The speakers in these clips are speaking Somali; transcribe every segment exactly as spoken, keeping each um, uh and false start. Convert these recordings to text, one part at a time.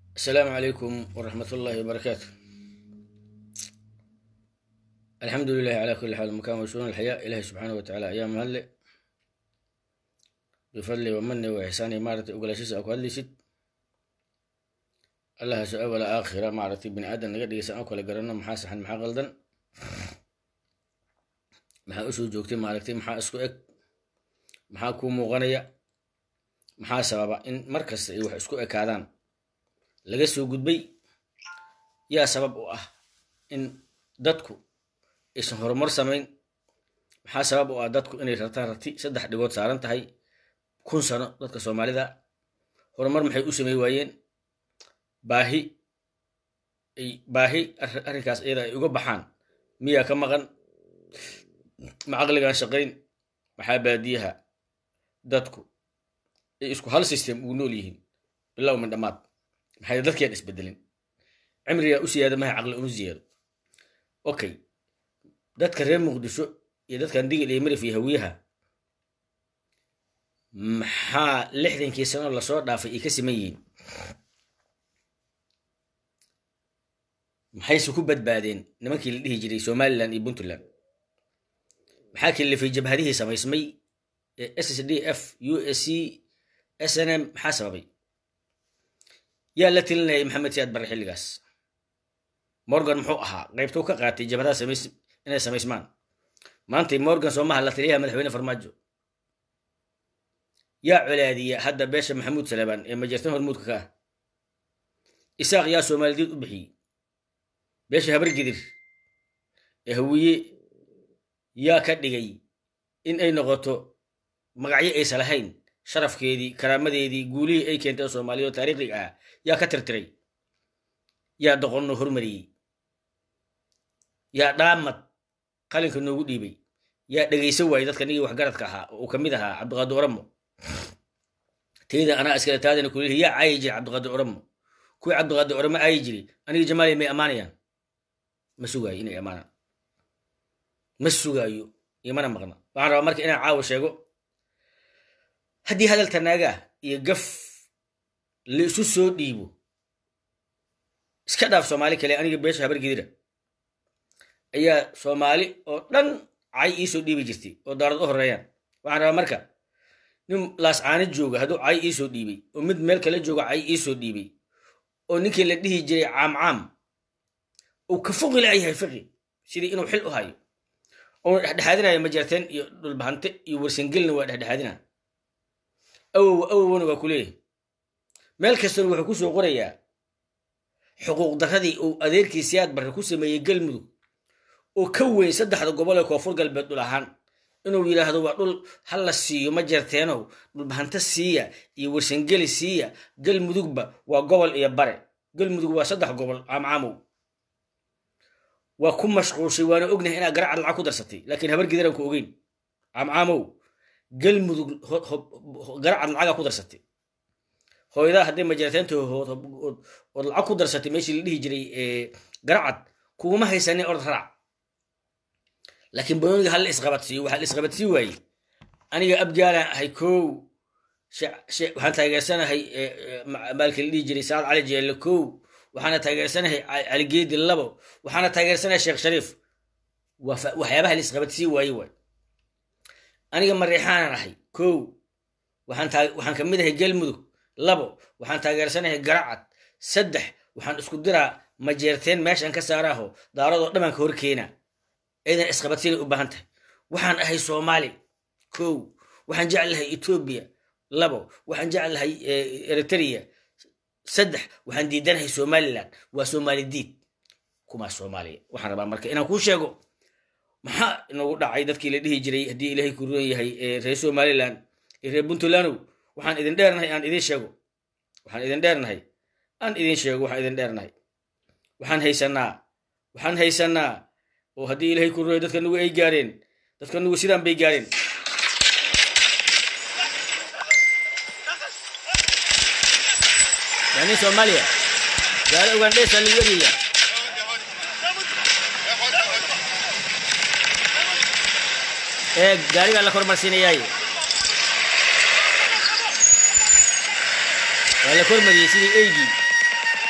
السلام عليكم ورحمة الله وبركاته. الحمد لله على كل حال مكان وشؤون الحياة. إلهي سبحانه وتعالى أيام هلا بفضل ومنه وإحسانه مارتي أقول شيء أقول لي شيء الله سؤال ولا آخرة مارتي بن آدم نقدر يسأل أقول قرنا محاسن حن محاقلدن محا أسو جوكتي مارتي محا أسكوك محا كومو غنية محا سبابا إن مركز يوح أسكوك هذان laga soo gudbay yaa sabab u ah in dadku aysan horumar samayn. maxaa sabab u ah dadku inay rartaan rati saddex dhigood saaran tahay kun sano dadka Soomaalida horumar maxay u sameey waayeen? baahi ay baahi arrinkaas iyada ay uga baxaan miyaa ka maqan macaqligan shaqayn? maxaa baadiyaha dadku ay isku hal system u nool yihiin bilow min dhamaad maxay dadkeen isbedelin cimriga u siyaada ma aqal u ziyado. okay dadka reer Muqdisho iyo dadkan digil ay marif yahawiyaha maxaa lixdankii sano la soo dhaafay ay ka sameeyeen? maxay isku badbaadeen nimankii la dhihi jiray Somaliland iyo Puntland? maxaa kale fi jabhadihi samaysmay S S D F U S C S N M maxaa sababay? يا لتلنا محمد سياد بري حلقاس مورغان محو أها غيبتو كقاتي جبهة سميس إنها سميسمان ما أنتي مورغان سومها لتليها مدحوين فرماجو يا علادي هذا باشا محمود سليمان يا مجرتين هرمود كاه إساق يا سومالي دي أبحي باشا هبر قدر يهوي يا كدقي إن أي نغطو مقعي أي سلحين شرف كيدي كرامة دي قولي أي كنت سومالي وتاريخ آه يا كترتري يا دقون هرمري يا دامت قالك إنه ديبي يا دقي سوى إذا كان يجي وحجرتك ها وكمدها عبد الغادي أورمو تيدا أنا أسكت هذا نقول هي عايجي عبد الغادي أورمو كوي عبد الغادي أورمو عايجري أنا جمالي مي أمانيا مسوقي إني أمانة مسوقي يمانا مغنى بعد عمرك أنا عاوش يقول هدي هذا التناجة يقف لسوسو ديبو اسكداف سومالي كلي أنا بيش هبر جديرة أيا سومالي أو دن عاي إيسو ديبي جستي أو دارد أهر ريان وعنا مركا نم لاس عاني جوجا هدو عاي إيسو ديبي ومد ملك اللي جوجا عاي إيسو ديبي أو نيكي اللي ديه جري عام عام وكفوق لعي هاي فقي سيدي إنو حلو هاي أو حدنا يا مجرتين يدل بهانت يورسنجلنا وحد حدنا أو أو ونو كليه meel kasta wuxuu ku soo qorayaa xuquuq daradii uu adeerkii siyaad bar ku sameeyay galmudug oo ka weyn saddexda gobol ee koonfur galbeed dhul ahaan inuu yiraahdo waa dhul hal la siiyo ma jarteeno dhul bahanta siiya iyo warsangeli siiya galmudugba waa gobol iyo bare galmudug waa saddex gobol caamcaamow waa ku mashquulshay waana ognahay inaa garaac lacag ku darsatay laakiin habar gidaran ku ogeyn caamcaamow galmudug garaac lacag ku darsatay hooyada hadii ma jirtaanto oo lacag ku darsatay meeshii la dhihi jiray ee garacad kuma haysanay orod raac laakiin booniga hal isqabadsiyo waxa isqabadsiyo way aniga abgaala hay koow waxaan taageersanahay maalkii la dhihi jiray Saad Cali Jeelle koow waxaana taageersanahay Ali Geedi labo waxaana taageersanahay Sheekh Shariif waxyaabaha la isqabadsiyo way way aniga mariixaan ahay koow waxaan waxaan kamid ahay galmudug labo waxaan taageersanahay garacad saddex waxaan isku diraa ma jeerteen meeshan ka saaraho daarado dhamanka horkeena eedan isqabadsiin u baahan tahay waxaan ahay Soomaali koow waxaan jecelahay Ethiopia labo waxaan jecelahay Eritrea saddex waxaan diidanahay Somaliland waa Soomaali diid kuma Soomaali waxaan rabaa marka inaan ku sheego maxaa inuu dhacay dadkii la dhihi jiray hadii Ilaahay ku roon yahay reer Somaliland iyo reer Puntland waxaan idin dheernahay aan idin sheego waxaan idin dheernahay aan idin sheego waxaan idin dheernahay waxaan haysanaa waxaan haysanaa oo hadii Ilaahay ku rooyo dadka nagu ay gaareen dadka nagu sidaan bay gaareen yani Soomaaliya gaar Uganda saliyeeriya ee gaariga la kormarsiinayay ولا كل مريسي أيجي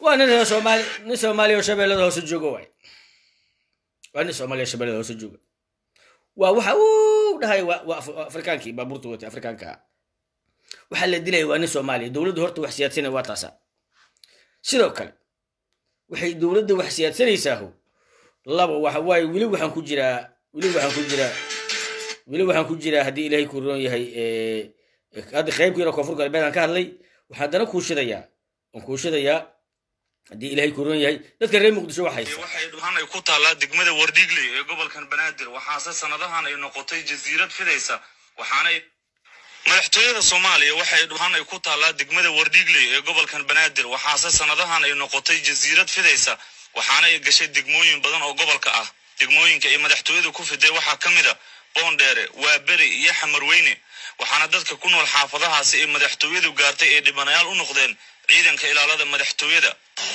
وانا سومالي nin Soomaali oo shabeelada hoos joogo way وانا Soomaali shabeelada hoos joogo waa waxa uu dhahay waa Afrikaankii baabuurta wata Afrikaanka waxa la dilay waa nin Soomaali dawladdu horta wax siyaadsanay waa taasa sidoo kale waxay dawladdu wax siyaadsanaysaa laba waxa way wili waxaan ku jiraa wili waxaan ku jiraa wili waxaan ku jiraa hadii Ilaahay ku roon yahay ee hada qaybkiina koonfur galbeed aan ka hadlay waxa dana ku shidayaa oo ku shidayaa hadii Ilaahay ku roon yahay dadka reer Muqdisho waxay waxay dhuhan ay ku taalaa degmada Wardigle ee gobolkan Banaadir waxaase sanadahan ay noqotay jasiirad fidaysa waxaana madaxtooyada Soomaaliya waxay dhuhan ay ku taalaa degmada Wardigle ee gobolkan Banaadir waxaase sanadahan ay noqotay jasiirad fidaysa waxaana ay gashay degmooyin badan oo gobolka ah degmooyinka ay madaxtooyadu ku fiday waxa kamid ah Boondere waa bari iyo Xamarweyne waxaana dadka ku nool xaafadahaasi ay madaxtooyadu gaartay ee dhibanayaal u noqdeen ciidanka ilaalada madaxtooyada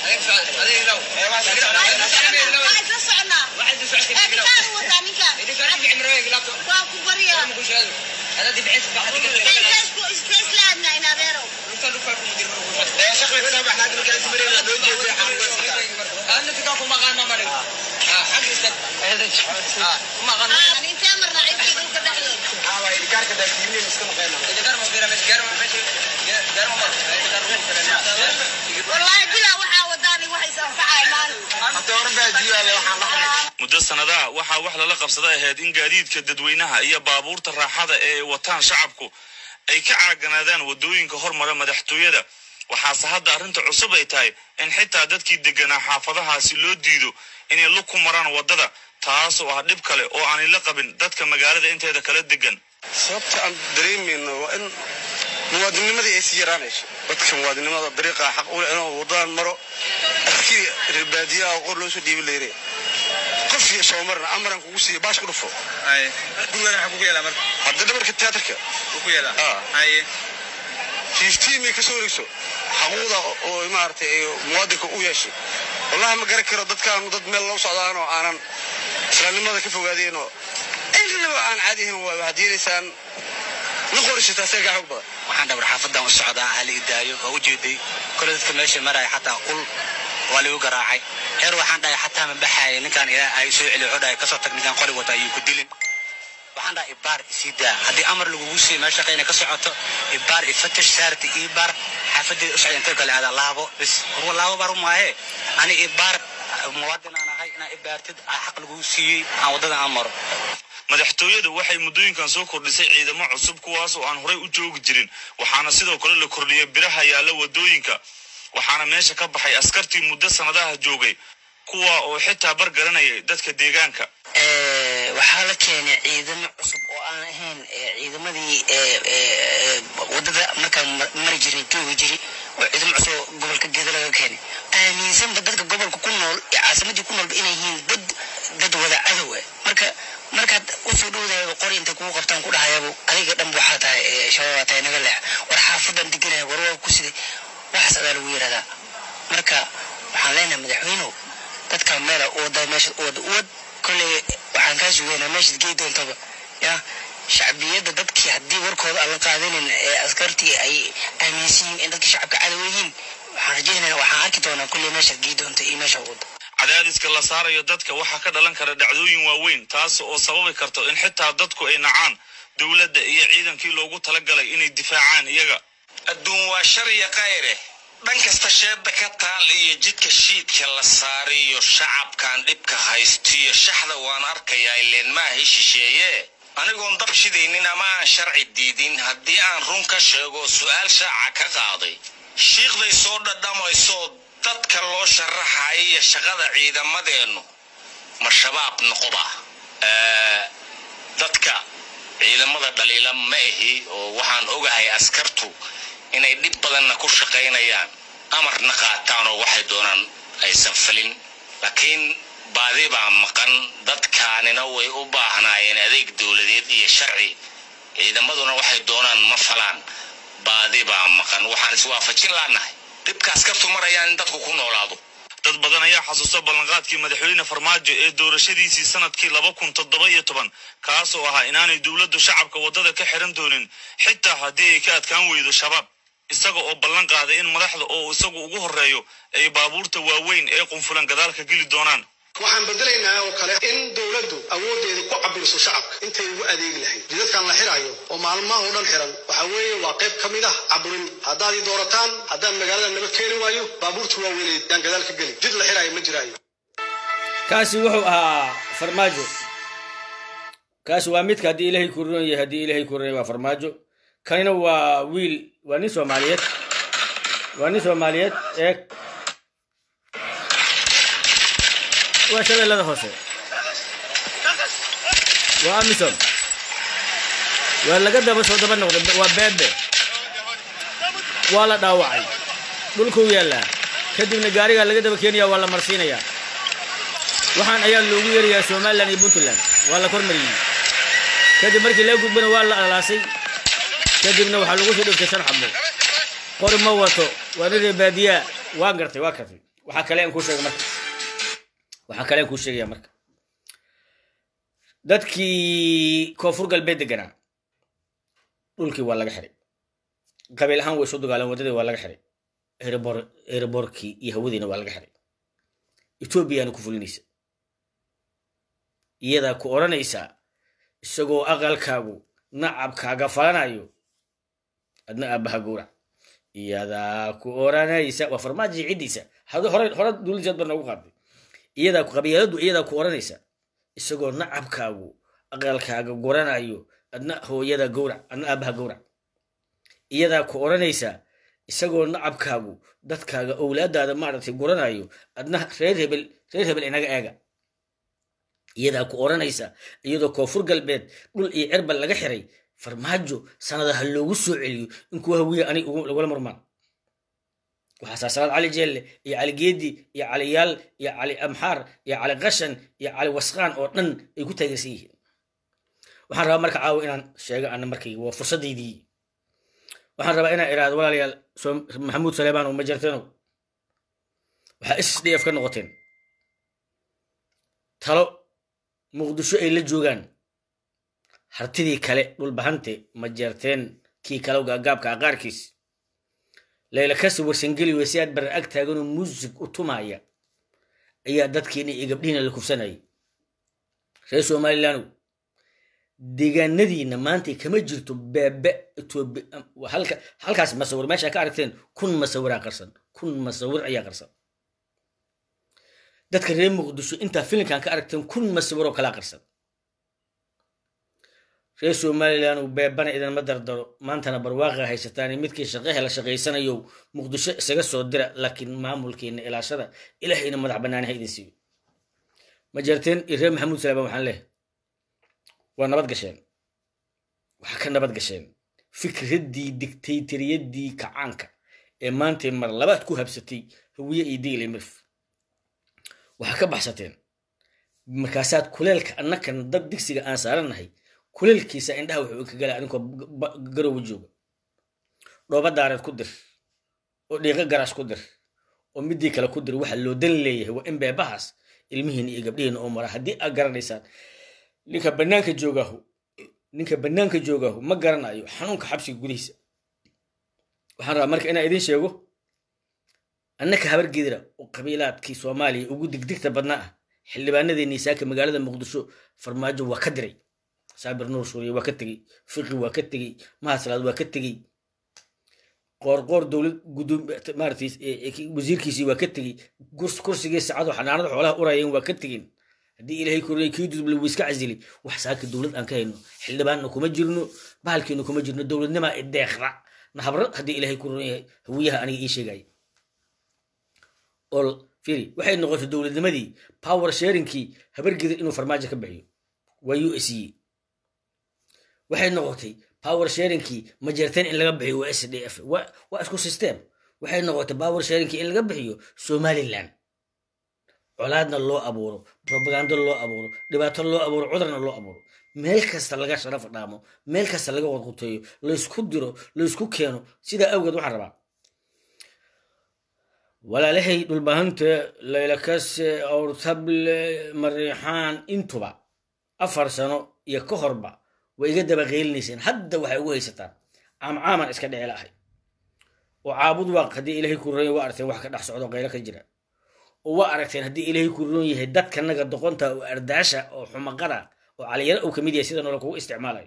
muddo sanadaha waxa wax lala qabsaday ahayd in gaadiidka dadweynaha iyo baabuurta raaxada ee wataan shacabku ay ka caaganaadaan wadooyinka hormara madaxtooyada waxaase hadda arrinta cusub ay tahay in xitaa dadkii deganaa xaafadahaasi loo diido inay lug ku maraan wadada taas oo ah dhib kale oo aan la qabin dadka magaalada inteeda kala degan sababta aan dareemayno waa in muwaadinimadii ay sii yaraanayso dadka muwaadinimada dariiqa xaq u leh inuu wadaan maro askari ribaadiya oo qor loo soo dhiibay leeyahay qof iyo Soomaarna amaran kugu sii baash ku dhufo ay guriga waxa ku yeelaa marka hadda dhabarka teatarka ku yeelaa ay fifteen ka soo riso xaquuqda oo maartay muwaadinka u yeeshay wallahi ma garan karo dadkaan dad meel loo socdaan oo aanan islaamnimada ka fogaadeen oo ilaa aan caadihin waa hadiiraysan نقولش تاسيق حقبة. waxaan dhabar xaafadan u socdaa hali idaayo oo u jeeday koladka meesha maray xataa qul wali u garaacay heer waxaan dhahay xataa ma baxay ninkan ilaa ay soo celi xoday ka soo tag ninkan qori wata ayuu ku dilin waxaan dhahay ibaar sida hadii amar lagu guusay meesha qayna ka socoto ibaar ifatish saarti ibaar xaafadii u socday inta kale aad laabo bis war laabo bar ma ahe ani ibaar muwaadin aan ahay ina ibaartid xaq lagu siiyay aan wadada amar madaxtooyadu waxay muddooyinkan soo kordhisay ciidamo cusub kuwaas oo aan horey u joogi jirin waxaana sidoo kale la kordhiyay biraha yaala wadooyinka waxaana meesha ka baxay askartii muddo sanadaha joogay kuwa oo xitaa bar garanayay dadka deegaanka ee waxa la keenay ciidamo cusub oo aan ahayn ciidamadii ee wadada marka mar jirin joogi jiray oo ciidamo cusub gobolka Gedo laga keenay aaminsan dadka gobolka ku nool ee caasimadii ku nool inay yihiin dad dad wada cadow marka markaad u soo dhawaaday qori inta ku qabtaan ku dhahayaabo adiga dhan waxa tahay shabaab tahay naga leex war xaafadan diganay war waa ku siday wax sadaal ugu yiraahdaa marka waxaan leenahay madaxweynuhu dadka meel oo wada meesha wada wad kulli waxaan ka sugeynaa meesha geey doontaba ya shacbiyada dadkii hadii warkooda aan la qaadanin ee askartii ay aaminsan in dadka shacabka cadawayeen waxaan rajaynayaa waxaan arki doonaa kulli meesha geey doonta iyo meesha wada cadaadiska la saarayo dadka waxa ka dhalan kara dhacdooyin waaweyn taas oo sababi karto in xitaa dadku ay nacaan dawladda iyo ciidankii loogu talagalay inay difaacaan iyaga adduun waa shariya qayre dhan kasta sheebda ka taal iyo jidka shiidka la saariyo shacabkan dhibka haystiyo shaxda waan arkayaa ileen ma heshiisheeye anigoon dab shidaynin ama aan sharci diidin haddii aan run ka sheego su'aal shaaca ka qaaday shiiqday soo dhadhamayso dadka loo sharaxay shaqada ciidamadeenu ma shabaab noqoba ee dadka ciidamada dhaliila ma ahi oo waxaan ogahay askartu inay dib badan ku shaqeynayaan amarna qaataan oo waxay doonaan aysan falin laakiin baadi baa maqan dadkaanina way u baahnaayeen adeeg dawladeed iyo sharci ciidamaduna waxay doonaan ma falaan baadi baa maqan waxaan is waafajin laanahay dibkaas ka tumarayaan in dadku ku noolaado dad badan ayaa xasuusta ballanqaadkii madaxweyne Farmaajo ee doorashadiisii sanadkii laba kun toddoba iyo toban kaas oo ahaa inaanay dawladdu shacabka wadada ka xiran doonin xitaa haddii ay ka adkaan weydo shabaab isaga oo ballan qaaday in madaxda oo isagu ugu horeeyo ay baabuurta waaweyn ee qunfulan gadaalka geli doonaan. waxaan bedelaynaa oo kale in dowladdu awoodeeda ku cabirso shacabka intay ugu adeegi lahayd jidadkan la xirayo oo maalmaha oo dhan xiran waxa weeye waa qayb ka mid ah caburin haddaad ii doorataan haddaan magaalada naba keeni waayo baabuurta waaweyn yaan gadaalka geli jid la xirayo ma jiraayo. kaasi wuxuu ahaa farmaajo kaasi waa midka haddii ilaahay ku roon yahay haddii ilaahay ku roon yahay waa farmaajo kanina waa wiil waa nin Soomaaliyeed waa nin Soomaaliyeed ee waa shabeellada hoose waa amisom waa laga daba soo daba noqday waa beebe waa la dhaawacay dhulkuu yaallaa kadibna gaariga laga daba keenaya waa la marsiinaya waxaan ayaa loogu yeerayaa Somaliland iyo Puntland waa la kormariyay kadib markii la gudbana waa la alaasay kadibna waxa lagu soo dhiftay shan xabo qor ma wato waa reer baadiya waa gartay waa kartay waxa kale aan ku sheegay marka waxa kale aan ku sheegay marka dadkii koonfur galbeed deganaa dhulkii waa laga xiray qabiil ahaan way soo dagaaleen wadadii waa laga xiray airport airportkii iyo hawadiina waa laga xiray Ethiopia ku fulinaysa iyada ku oranaysa isagoo aqalkaagu nacabkaaga falanayo adna abaha gowrac iyada ku oranaysa waa farmaajo cidiisa hada hore hore dawladda badna ugu qaaday iyada ku qabiiladu iyada ku oranaysa isagoo nacabkaagu aqalkaaga goranayo adna hooyada gowrac adna abaha gowrac iyada ku oranaysa isagoo nacabkaagu dadkaaga awlaadaada maartay goranayo adna reer hebel reer hebel inaga eega iyada ku oranaysa iyadoo koonfur galbeed dhul iyo cirbal laga xiray farmaajo sanadaha loogu soo celiyo in kuwa hawiye ani ugu wala marmaan waxa saasaad cali jeelle iyo cali geedi iyo cali yaal iyo cali amxaar iyo cali qashan iyo cali wasqaan oo dhan ay ku taageersan yihiin waxaan rabaa marka caawa inaan sheego aan markii waa fursadeedii waxaan rabaa inaan iraado walaalayaal maxamuud saleebaan oo ma jirteeno waxa S D F ka noqoteen talo muqdisho ay la joogaan hartidii kale dhul bahante ma jirteen kii kale gaabka qaarkiis leela kasi warsangeli wasiyaad bar ag taagan oo muusig u tumaya ayaa dadkiina iyo gabdhiina la kufsanay reer Somaliland deegaanadiina maanta kama jirto beebe Ethiopia halka halkaas masawir meesha ka aragteen kun masawir qarsan kun masawir ayaa qarsan dadka reer muqdisho inta filimkan ka aragteen kun masawir oo kala qarsan reer Somaliland beebana idan ma dardaro maantana barwaaqa haysataan midkii shaqaha la shaqeysanayo muqdisho isaga soo dira laakiin maamulkeena ilaashada ilaahayna madax banaan haydin siiyo ma jirteen reer maxamuud salaam waxaan leeyahay waa nabad gasheen waxa ka nabad gasheen fikradii dictatoriyadii kacaanka ee maanta mar labaad ku habsatay hawiye iyo diilay mirf waxa ka baxsateen markaasaad kuleelka annakan dad digsiga aan saaranahay kuleelkiisa indhaha wuxuu ka galaa adinkoo garow jooga dhooba daarad ku dir oo dhiiqa garaas ku dir oo midii kale ku dir waxa loo dan leeyahay waa in beebahaas ilmihiin iyo gabdhihiin oo mara haddii aad garanaysaan ninka banaanka joogahu ninka banaanka joogahu ma garanayo xanuunka xabsiga gudihiisa waxaan rabaa marka inaan idin sheego annaka habar geedira oo qabiilaadkii Soomaaliya ugu digdigta badnaa ah xildhibaanadeennii saaka magaalada Muqdisho farmaajo waa ka diray saabir nuur suuriye waa ka tagay fiqi waa ka tagay mahasalaad waa ka tagay qorqor dawlad gudum maartiis wasiirkiisii waa ka tagay kursigiisa cad oo xanaanada xoolaha urayeen waa ka tagin haddii ilaahay kornay kii dudub la wiska casili wax saaka dawlad aan ka hayno xildhibaanna kuma jirno bahalkiina kuma jirno dawladnima ideeqra nahabra haddii ilaahay kornay hawiyaha aniga ii sheegay ol firi waxay noqotay dawladnimadii power sharingkii habar gedir inuu farmaajo ka bixiyo waa U S C waxay noqotay power sharingkii ma jirteen in laga bixiyo waa S D F waa isku system waxay noqotay power sharingkii in laga bixiyo Somaliland colaadna loo abuuro propaganda loo abuuro dhibaato loo abuuro cudurna loo abuuro meel kasta laga sharaf dhaamo meel kasta laga wadquteeyo la isku diro la isku keeno sida awgeed waxaan rabaa walaalahay dhulbaahanta leelakas awrtable mariixaan intuba afar sano iyo ka horba way iga daba qeylinayseen hadda waxay ugu haysataan caam caaman iska dhici lahay وعابد واق هدي إلهي كوروني وأرتين واحد كده حصعود غيرك الجرا وأرتين هدي إلهي كوروني يهدد كنا قد دقنتا وأرداشة وحمقرة وعلى أو كميديا سيدا نلقوا استعمالي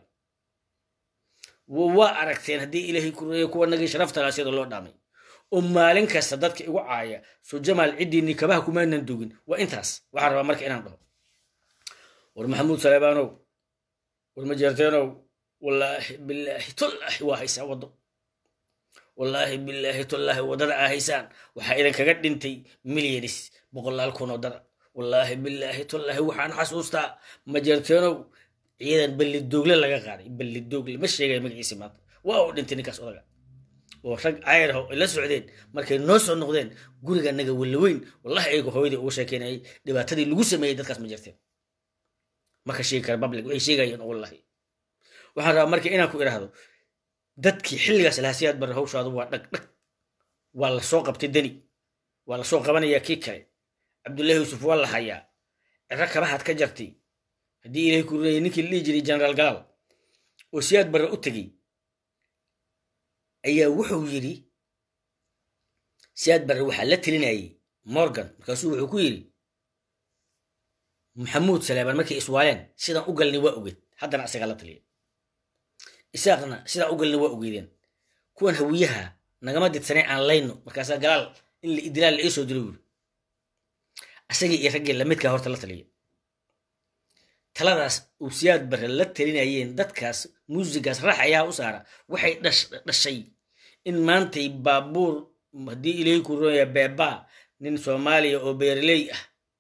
وأرتين هدي إلهي كوروني يكون نجي شرفت على سيدا الله دامي ومالين كاستدادك وعايا سو جمال عدي نكباه كمان ندوجن وإنتاس وحرب مرك إنام ده والمحمود سليبانو والمجرتينو والله بالله تله واهيسا وضو والله بالله تله ودرع هيسان وحايدا كقد انتي مليونيس بقول لكم ودرع والله بالله تله وحان حسوستا مجرتينو عيدا باللي الدوغل لغا قاري باللي الدوغل مش شيء مقيسي مات واو دنتي نكاس ودرع ورق عيره إلا سعودين markay noo soo noqdeen guriga naga walaweyn wallahi ayagu hooyadii ugu sheekeynay dhibaatadii lagu sameeyay dadkaas ma jirteen ma ka sheegi kara public way sheegayeen wallahi waxaan rabaa markii inaan ku iraahdo dadkii xilligaas lahaasiyaad bar hawshaadu waa dhag dhag waa la soo qabtay dani waa la soo qabanaya kii kale Cabdullaahi Yuusuf waa la hayaa rakabaad ka jartay hadii ilaahay ku reeyay ninkii la jiray General Gaal oo siyaad bar u tagay ayaa wuxuu yiri siyaad bar waxa la tilinayay Morgan markaasuu wuxuu ku yiri محمود سليمان markii iswaaleen sidan u galnay waa ogeed haddana asaga la taliye isaaqna sidan u galnay waa ogeedeen kuwan hawiyaha nagama didsanay aan layno markaas galaal in la idlaal ay soo diray asaga iyo ragga la midka horta la taliye taladaas uu siyaad bar la talinayeen dadkaas muusigaas raaxaya u saara waxay dhashay in maantay baabuur hadii ilaahay ku rooya beeba nin Soomaaliya oo beerley ah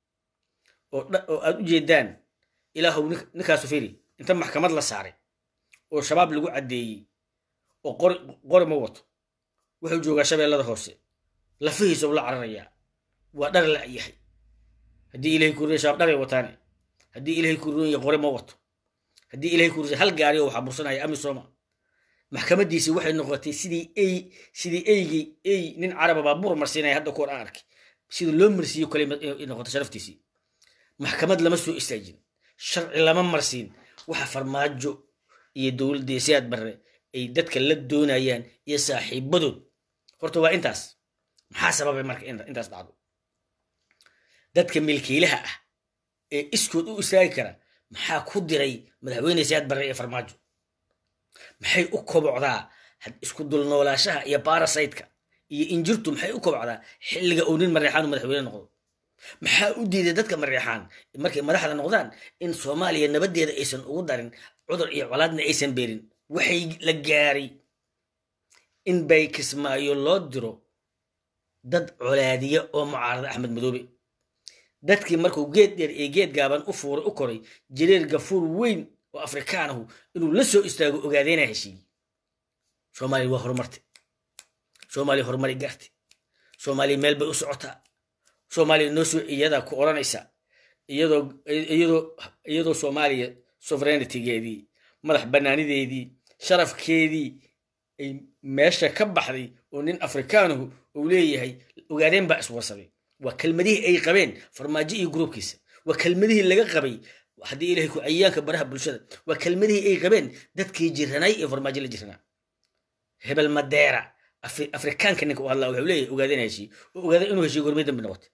oo aad u jeedaan ilaahu ninkaas fiiri inta maxkamad la saaray oo shabaab lagu cadeeyay oo qor qor ma wato wuxuu joogaa shabeellada hoose lafihiisa la cararaya waa dhar la yahay hadii ilaahay ku reesha dhar ay wataan hadii ilaahay ku reeyo qor ma wato hadii ilaahay ku reesha hal gaari oo xabursanaya ami Sooma maxkamadiisi waxay noqotay sidii ay sidii aygi ay nin carab baabuur marsiinay hadda koor arki sidii loo marsiyo kalimaad in noqoto sharaftiisi maxkamad lama soo istaajin sharci lama marsiin waxa farmaajo iyo dawladda siyaad barre ay dadka la doonayaan iyo saaxiibadood horta waa intaas maxaa sababay marka intaas dhacdo dadka milkiilaha ah ee iskood u istaagi kara maxaa ku diray madaxweyne siyaad barre ee farmaajo maxay u kobocdaa isku dul noolaashaha iyo parasite-ka iyo injirtu maxay u kobocdaa xilliga uu nin mareexaan madaxweyne noqdo maxaa u diiday dadka mareexaan markay madaxda noqdaan in Soomaaliya nabadeeda aysan ugu darin cudur iyo colaadna aysan beerin waxay la gaaray in bay Kismaayo loo diro dad colaadiya oo mucaarada Axmed Madoobe dadkii markuu geed dheer ee geed gaaban u fuuray u koray jireer gafuur weyn oo Afrikaanahu inuu la soo istaago ogaadeena heshiis Soomaaliya waa horumartay Soomaaliya horumar gaartay Soomaaliya meel bay u socotaa Soomaaliya noo soo iyada ku oranaysa iyadoo iyadoo iyadoo Soomaaliya sovereignty-geedii madax banaanideedii sharafkeedii ay meesha ka baxday oo nin Afrikaanahu uu leeyahay ogaadeen baa iswarsaday waa kelmadihii ay qabeen farmaajo iyo groupkiisa waa kelmadihii laga qabay hadii ilaahay ku ayaanka baraha bulshada waa kelmadihii ay qabeen dadkii jiranay ee farmaajo la jiranaa hebel madeera Afrikaanka ninka uu hadlaa wuxuu leeyahay ogaadeen heshiis oo ogaadeen inuu heshiis gormay dambe noqotay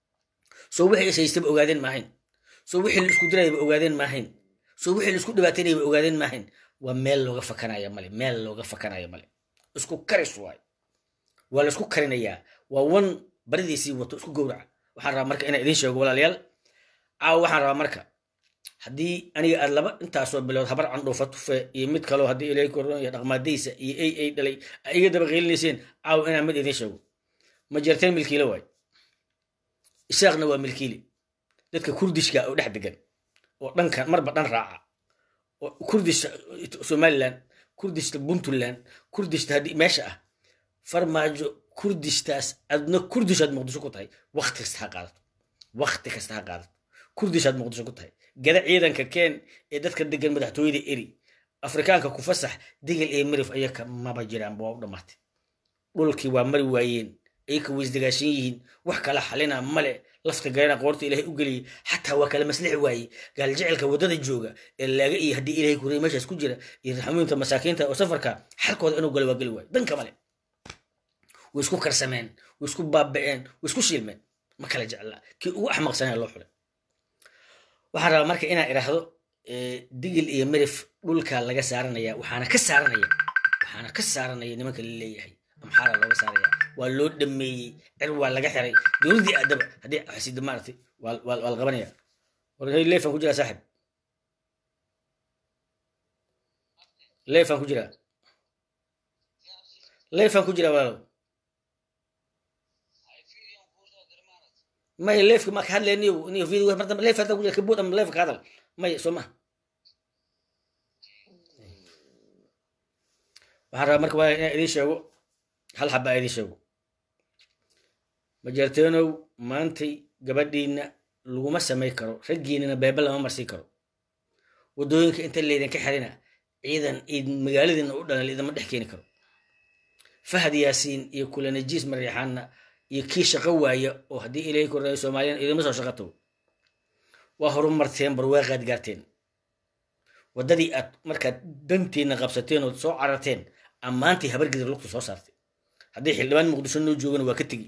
soo wixii isaystaba ogaadeen ma ahayn soo wixii la isku dirayba ogaadeen ma ahayn soo wixii la isku dhibaateynayba ogaadeen ma ahayn waa meel looga fakanaya male meel looga fakanaya male isku karis waay waa la isku karinayaa waa wan baridiisii wato isku gowraca waxaan rabaa marka inaan idin sheego walaalayaal aa waxaan rabaa marka haddii aniga aad laba intaasoo bilood habar candhuufa tufe iyo mid kaloo haddii ilaahay korona iyo dhaqmaadaysa iyo ay ay dhalay ay iga daba qeylinayseen caaw inaan mid idin sheego ma jirteen milkiile waay isaaqna waa milkiile dadka kurdishka oo dhex degan oo dhankan marba dhan raaca oo kurdish Somaliland kurdishta Puntland kurdishta haddii meesha ah farmaajo kurdishtaas adna kurdishaad muqdisho ku tahay waqti kasta ha qaadato waqti kasta ha qaadato kurdishaad muqdisho ku tahay gada ciidanka keen ee dadka degan madaxtooyada eri Afrikaanka ku fasax digil ee marif ayaka maba jiraan baa u dhamaatay dhulkii waa mari waayeen ay ka wisdigaashin yihiin wax kala xalina male lafta gaarina qoorta ilaahay u galiyay xataa waa kala maslix waayay gaal jecelka wadada jooga ee laaga iyo hadii ilaahay ku reeyay meeshaas ku jira iyo raxmuunta masaakiinta oo safarka xalkooda inuu gal waa gali waay danka male ويسكو كرسمين ويسكو بابين ويسكو شيلمين ما كلا جعل كي وأحمق سنة الله حله وحنا مركي إنا إرهدو دقل إيه مرف دولك لجا سارنيا وحنا كسارنيا وحنا كسارنيا نمك اللي هي محارة لجا سارنيا واللود دمي عروا لجا حري دول أدب هدي حسيد مارتي وال وال والغبنية وهي اللي فان كجرا صاحب ليه فان كجرا ليه فان كجرا والو ما يلف ما كان لي نيو نيو فيديو مرة ليه فان كجرا كبوت أم ليه فكذا ما يسمع وحرا مركب إيدي شو هل حبا إيدي شو مجرتينو مانتي قبدينا لو ما سمي كرو رجينا بيبل ما مرسي كرو ودوينك انت اللي idinka xirina ciidan id magaaladina u dhalan idin ma dhex keeni karo fahad yaasiin iyo kula najiis mariixana iyo kii shaqo waaya oo hadii ilaahay ku raay Soomaaliyan idin ma soo shaqato waa horumarteen barwaaqad gaarteen wadadii aad marka dantiina qabsateen oo soo cararteen amaantii habargida luqtu soo saartay hadii xildhibaan muqdisho noo joogana waa ka tagi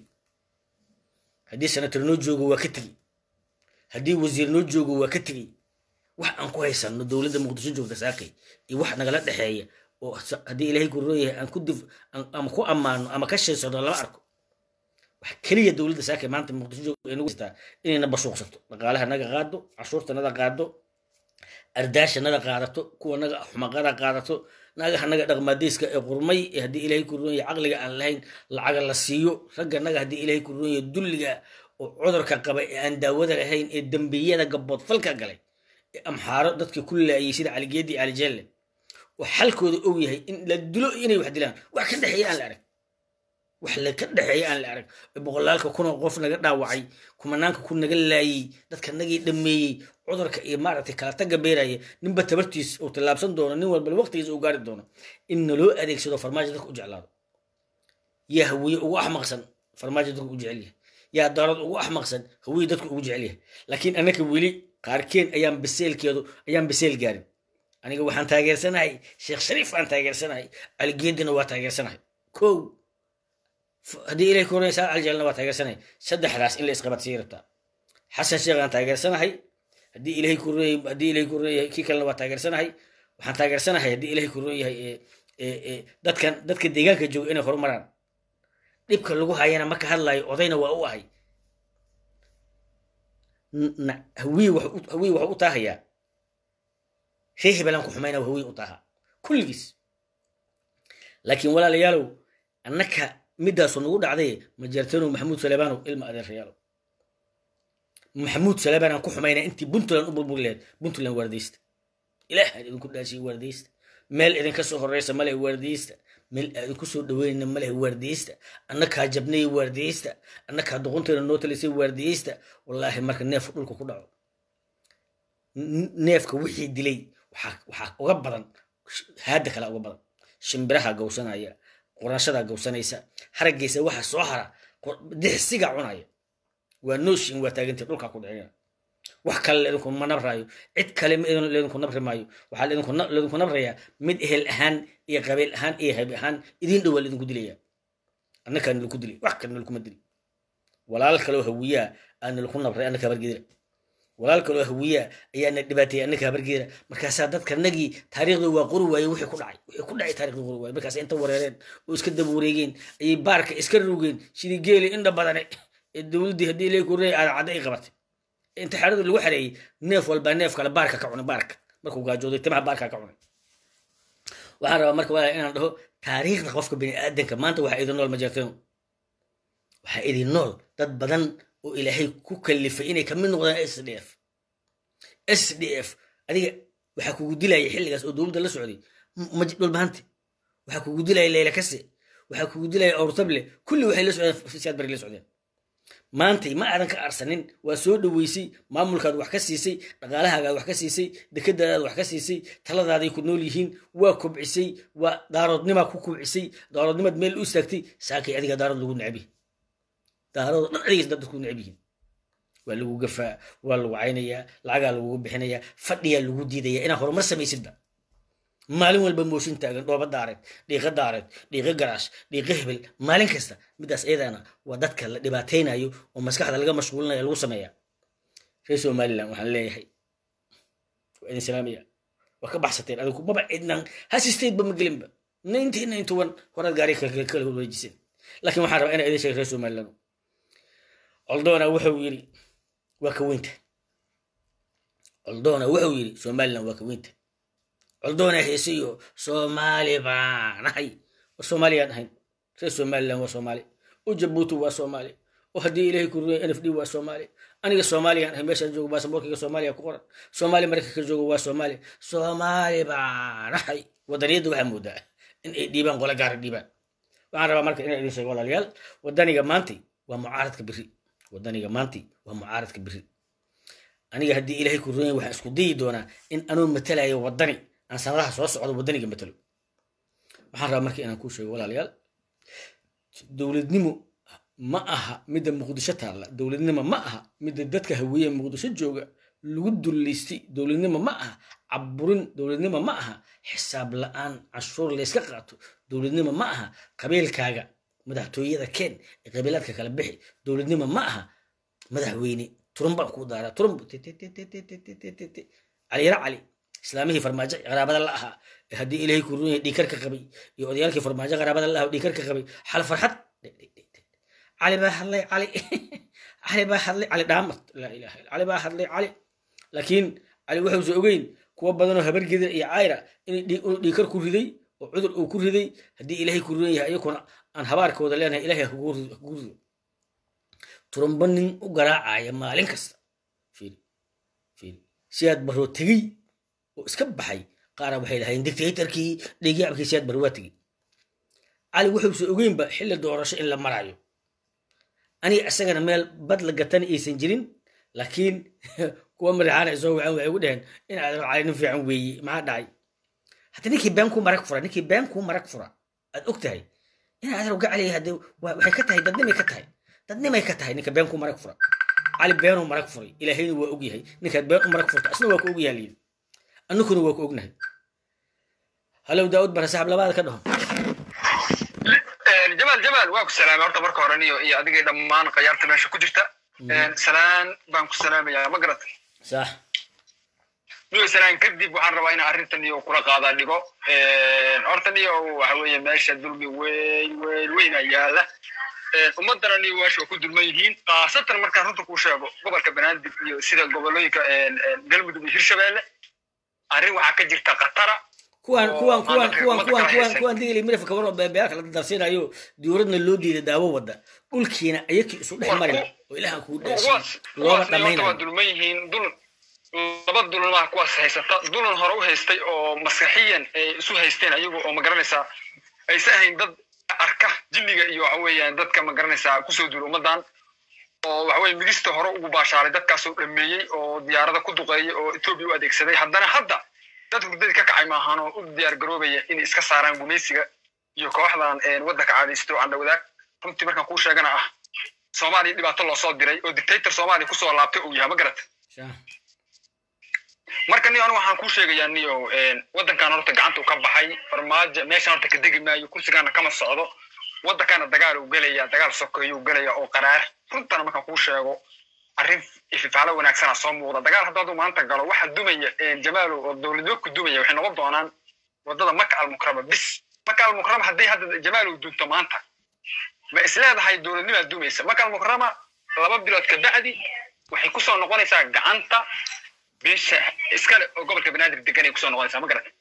hadii senator noo joogo waa ka tagi hadii wasiir noo joogo waa ka tagi wax aan ku haysano dawladda muqdisho joogta saakay iyo wax nagala dhaxeeya oo hadii ilaahay ku rooyahay aan ku dif ama ku amaano ama ka sheeysano lama arko wax kaliya dawladda saakay maanta muqdisho joogta inuu istaa inayna bashuuqsato dhaqaalaha naga qaado cashuurta naga qaado ardaasha naga qaadato kuwa naga xumaqada qaadato naga naga dhaqmaadiiska ee qurmay ee hadii ilaahay ku rooyahay aqliga aan lahayn lacag la siiyo ragga naga hadii ilaahay ku rooyahay dulliga oo cudurka qaba ee aan daawada lahayn ee dambiyada gabood falka galay amxaaro dadka kullaayay sida caligeedi calijeelle oo xalkooda og yahay in la dilo inay wax dilaan wax ka dhaxeeyay aan la arag wax la ka dhaxeeyay aan la arag boqolaalka kun oo qof naga dhaawacay kumanaanka kun naga laayay dadka nagii dhameeyay cudurka iyo maaragtay kala taga beeraya ninba tabartiis oo talaabsan doono nin walba waqtigiisa uu gaari doono in loo adeegsado farmaajo dadka u jeclaado yaa hawiye ugu axmaqsan farmaajo dadka u jecel yahay yaa darad ugu axmaqsan hawiye dadka ugu jecel yahay laakiin anaka weli qaarkeen ayaan biseelkeedu ayaan biseel gaarin aniga waxaan taageersanahay sheekh shariif aan taageersanahay algeedina waa taageersanahay kow hadii ilaahay ku reenaysa aljalna waa taageersanahay saddexdaas in la isqabadsiin rabtaa xasan sheekh aan taageersanahay hadii ilaahay ku reenay hadii ilaahay ku reenay kii kalena waa taageersanahay waxaan taageersanahay hadii ilaahay ku reenahay ee ee dadkan dadka deegaanka jooga inay horumaraan dhibka lagu hayana marka hadlayo odayna waa u ahay هوي وح هوي وح أطاهيا شيء بلان كحمينا وهوي أطاها كل جس لكن ولا ليالو أنك مدة صنود عادية مجرتينو محمود سليبانو إلما أدر ريالو محمود سليبانو كحمينا أنت بنت لان أبو بولاد بنت لان ورديست إله إذا كنت شيء ورديست مال إذا كسر الرئيس ماله ورديست مال إذا كسر دوين ماله ورديست أنك هجبني ورديست أنك هدغنت النوت اللي سي ورديست والله مرك نيف قولك كله نيفك وحي دلي وحق وحق وغبرا هذا كلا وغبرا شمبرها جوسنا يا قراشة جوسنا يسا حرق يسا واحد صحرا ده سجع عناية ونوش إن وتاجنت قولك كله wax kale idinku ma nabrayo cid kale ma idinku nabri maayo waxa idinku idinku nabraya mid ehel ahaan iyo qabiil ahaan iyo hayb ahaan idin dhow wal idinku dilaya annaka aan idinku dilay wax kale idinku ma dilay walaal kale hawiya aan idinku nabray annaka bargeeda walaal kale hawiya ayaana dhibaatay annaka bargeeda markaas dadka nagi taariikhdu waa qori waayay wixii ku dhacay wixii ku dhacay taariikhdu qori waayay markaas inta wareereen oo iska dab wareegeen ay baarka iska rugeen sidii geeli inda badan ee dawladii hadii ilay ku reey aad caday qabatay انت حرد اللي وحري نيف والبا نيف كلا باركا كعون بارك مركو جاجودي تبع باركا كعون وحرا مركو ولا ان عنده تاريخ قفك بني ادم كمان انت waxa idin nool ma jirteen waxa idin nool dad badan oo ilaahay ku kalifay inay kamid noqdaan S D F S D F adiga waxa kugu dilay xilligaas oo dawladda la socday ma dhul bahanti waxa kugu dilay leeyla kasi waxa kugu dilay awrtable kulli waxay la socdeen siyaad bari la socdeen maanta ma aadan ka arsanin waa soo dhaweysay maamulkaad wax ka siisay dhaqaalahaaga wax ka siisay dekedadaad wax ka siisay taladaada ku nool yihiin waa kubcisay waa daaroodnima ku kubcisay daaroodnimad meel u istaagtay saakay adiga daarood lagu nacabi daarood dhaqadiis dad ku nacabiin waa lagu gafaa waa lagu caynaya lacaga lagu bixinaya fadhiya lagu diidaya ina horumar samaysidba maalin walba mooshin taagan dhooba daareed dhiiqa daareed dhiiqa garaash dhiiqa hebel maalin kasta midaas iyadana waa dadka la dhibaataynayo oo maskaxda laga mashquulinayo lagu sameeyaa reer somaliland waxaan leeyahay waa idin salaamaya waa ka baxsateen adigu maba cidnan hasisteedba ma gelinba nineteen ninety one horaad gaari kala wareejiseen laakiin waxaan rabaa inaan idin sheego reer somaliland oldoona wuxuu yidhi waa ka weynta oldoona wuxuu yidhi somaliland waa ka weynta oldoona heesiyo soomaali baan ahay war soomaaliyaan ahayn reer somaliland waa soomaali oo jabuuti waa soomaali oo haddii ilaahay ku rumeeyay n f d waa soomaali aniga soomaaliyaan ahay meeshaan joogo baasaboorkayga soomaaliya ku qoran soomaali maraykanka joogo waa soomaali soomaali baan ahay wadaniyadda waxaa moodaa in ay dhiibaan qola gaara dhiibaan waxaan rabaa marka inaan idin sheego walaalayaal wadaniga maantay waa mucaaradka biri wadaniga maantay waa mucaaradka biri aniga haddii ilaahay ku rumeeyay waxaan isku dayi doonaa in anuu matalayo wadani aan sanadaha soo socdo wadaniga matalo waxaan rabaa marka inaan kuu sheego walaalayaal dowladnimo ma aha midda muqdisho taalla dowladnimo ma aha midda dadka haweeye muqdisho jooga lagu dullaystay dowladnimo ma aha caburin dowladnimo ma aha xisaab la-aan canshuur layska qaato dowladnimo ma aha qabiilkaaga madaxtooyada keen ee qabiilaadka kala bixi dowladnimo ma aha madaxweyne turun baan kuu daaraa turun caliyara cali islaamihii farmaajo qaraabada la ahaa haddii ilaahay ku runyay dhiikarka qabay iyo odayaalkii farmaajo qaraabada la ahaa dhiikarka qabay xal farxad cali baa hadlay cali cali baa hadlay cali dhaamad laa ilaaha illa cali baa hadlay cali laakiin cali wuxuusan ogeyn kuwa badanoo habargeda iyo cayra inuu dhiikar ku riday oo cudur uu ku riday haddii ilaahay ku runan yahay iyakuna aan habaarkooda leenahay ilaahay hakugu rido turumba nin u garaacaya maalin kasta fiiri fiiri siyaad baroo tegey oo iska baxay qaara waxay lahayn dictatorkii dhiigyacabkii siyaad baro waa tegey cali wuxuusan ogeynba xilli doorasho in la marayo aniga isagana meel bad la gatana aysan jirin laakiin kuwa madaxaana isoo wacan waxay ugu dhaheen in aad cali nin fiican weeye maxaa dhacay hatta ninkii been kuu marag fura ninkii been kuu marag fura aad og tahay in aad roga cali hadde waxay ka tahay dadnimay ka tahay dadnimay ka tahay ninka been kuu marag fura cali beenuu marag furay ilaahayna waa og yahay ninkaad been u marag furta isna waa ku og yahay liin annukuna waa ku ognahay halow daawud bara saaxib labaada ka dhaho جمال جمال واكو سلام horta marka hore niyo iyo adiga dhamaan qayaarta meesha ku jirta een salaan baan ku salaamayaa ma garatay sax niyo salaan kadib waxaan rabaa in arrintan iyo kula qaada dhigo een horta niyo waxa weeye meesha dulmi weyn weyn weyn ayaala een ummadana niyo waasho ku dulman yihiin qaasatan marka runta ku sheego gobolka Banaadir iyo sida gobolooyinka een galmudug iyo Hirshabeelle arrin waxa ka jirta qatara kuwan kuwan kuwan kuwan kuwan kuwan kuwan digli miraf ka waro beebeya kala darsiinayo diyuuradna loo diiday daawo wada dhulkiina ayakii isu dhex maray oo ilaaha ku dhaashay loo dhameeyay dulman yihiin dul laba dulun ma kuwaas haysata dulun hore u haystay oo maskaxiyan ay isu haysteen ayagu oo ma garanaysa ay sahayn dad arka jinniga iyo waxa weeyaan dadka ma garanaysa ku soo duul ummadan oo waxa weey midista hore ugu baashaaray dadkaas oo dhameeyay oo diyaarada ku duqeeyay oo Itoobiya u adeegsaday haddana hadda dadku dadka ka kacay ma ahaan oo u diyaar garoobaya in iska saaraan gumeysiga iyo kooxdan ee waddanka caadaysto aan wadaag runtii markaan ku sheegana ah Soomaaliya dhibaato loo soo diray oo dictator Soomaaliya ku soo laabtay oo yahay ma garat marka niyo anigu waxaan ku sheegayaa niyo een waddankan horta gacanta uu ka baxay farmaajo meesha horta ka degi maayo kursigaana kama socdo waddankana dagaal uu galaya dagaal sokeeyo uu galaya oo qaraar runtan markaan ku sheego arrin ififaalo wanaagsan soo muuqda dagaal hadda uu maanta galo waxa dumaya ee Jamaal oo dawladdu ku dumaya waxay noqon doonaan wadada Makka al-Mukarrama bis Makka al-Mukarrama hadii hadda Jamaal uu dunto maanta ma islaadahay dawladnimo dumaysa Makka al-Mukarrama laba bilood ka bacdi waxay ku soo noqonaysaa gacanta bisha iskale oo gobolka Banaadir degan ay ku soo noqonaysaa ma garan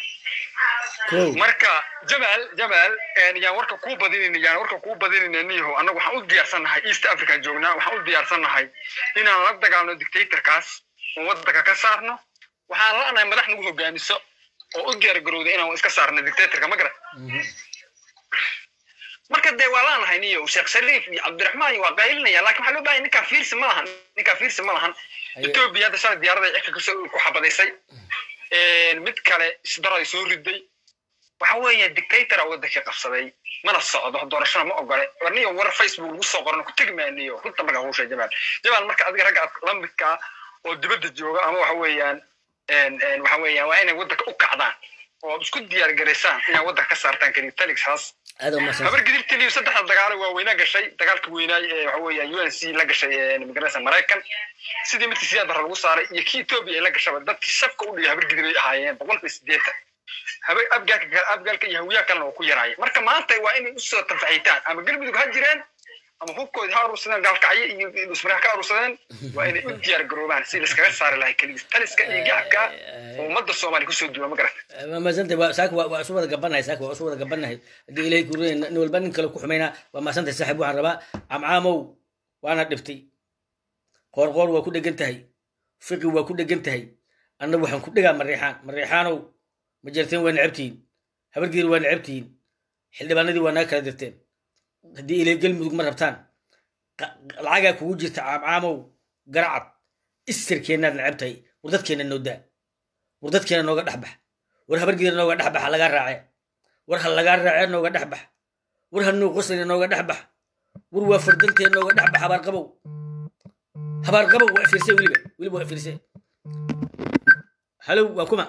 marka Jamaal Jamaal een yaa warka ku badinayna yaa warka ku badinaynaaniyo anagu waxaan u diyaarsanahay East Africa joognaa waxaan u diyaarsanahay inaan la dagaalno dictatorkaas oo waddanka ka saarno waxaan la'aanahay madax nagu hogaamiso oo u diyaar garowday inaan iska saarno dictatorka ma garan marka de waa la'aanahay niyo Sheekh Shariif iyo Cabdiraxmaan waa qaylinaya laakiin waxa loo baahay ninka fiirsi ma lahan ninka fiirsi ma lahan Itoobiya hadda shalay diyaarada ay ka soo ku xabadaysay een mid kale isdaray soo riday waxa weeye dictator oo waddanka qabsaday mana socdo doorashada ma ogole warniyo war Facebook ugu soo qoran ku tigmaaniyo runta marka uu sheegay Jamaal Jamaal marka adiga rag lamidka oo dibadda jooga ama waxa weeyaan een een waxa weeyaan waa inay waddanka u kacdaan oo isku diyaar gareysaan inay waddanka ka saartaan kalitaligaas هذا ما سنت habar gidirtii saddex dagaal waa weyna gashay dagaalka weynaay ee waxa weeye U N C la gashay ee migraysan Mareykan sidii mid siyaad bar lagu saaray iyo kii Ethiopia la gashay dadkii shafka u dhigay habar gidir ay ahaayeen boqolkiiba siddeetan habar abgaalka abgaalka iyo hawiyaha kalena ku yaraayay marka maanta waa inay u soo tanfacitaan ama galmudug ha jireen ama hubkood ha urursadeen gaalkacyo iyo ismaraha ka urursadeen waa inay u diyaar garoobaan si la iskaga saari lahayd kalitaliska iyo gacabka ummadda Soomaaliya ku soo duwa ma garat ما زنت ساك وأسود قبلنا ساك وأسود قبلنا دي إلهي كورين نقول بني كلو كحمينا وما سنت السحب وعن ربا عم عامو وأنا دفتي قرقور وكل جنتهي فقي وكل جنتهي أنا وحن كل جام مريحان مريحانو مجرتين وين لعبتين هبرجير وين لعبتين حل بندي وأنا كردتين دي إلهي قلب مدق مربتان العجا كوجت عم عامو قرعت السر كينا لعبتي وردت كينا النودا وردت كينا نوقع دحبح ورها برجير نوقع دحبح لقى راعي ورها لقى راعي نوقع دحبح ورها النو قصر نوقع دحبح وروا فردنتين نوقع دحبح هبار قبو هبار قبو وقفيرسي وليبا وليبا وقفيرسي هلو وكما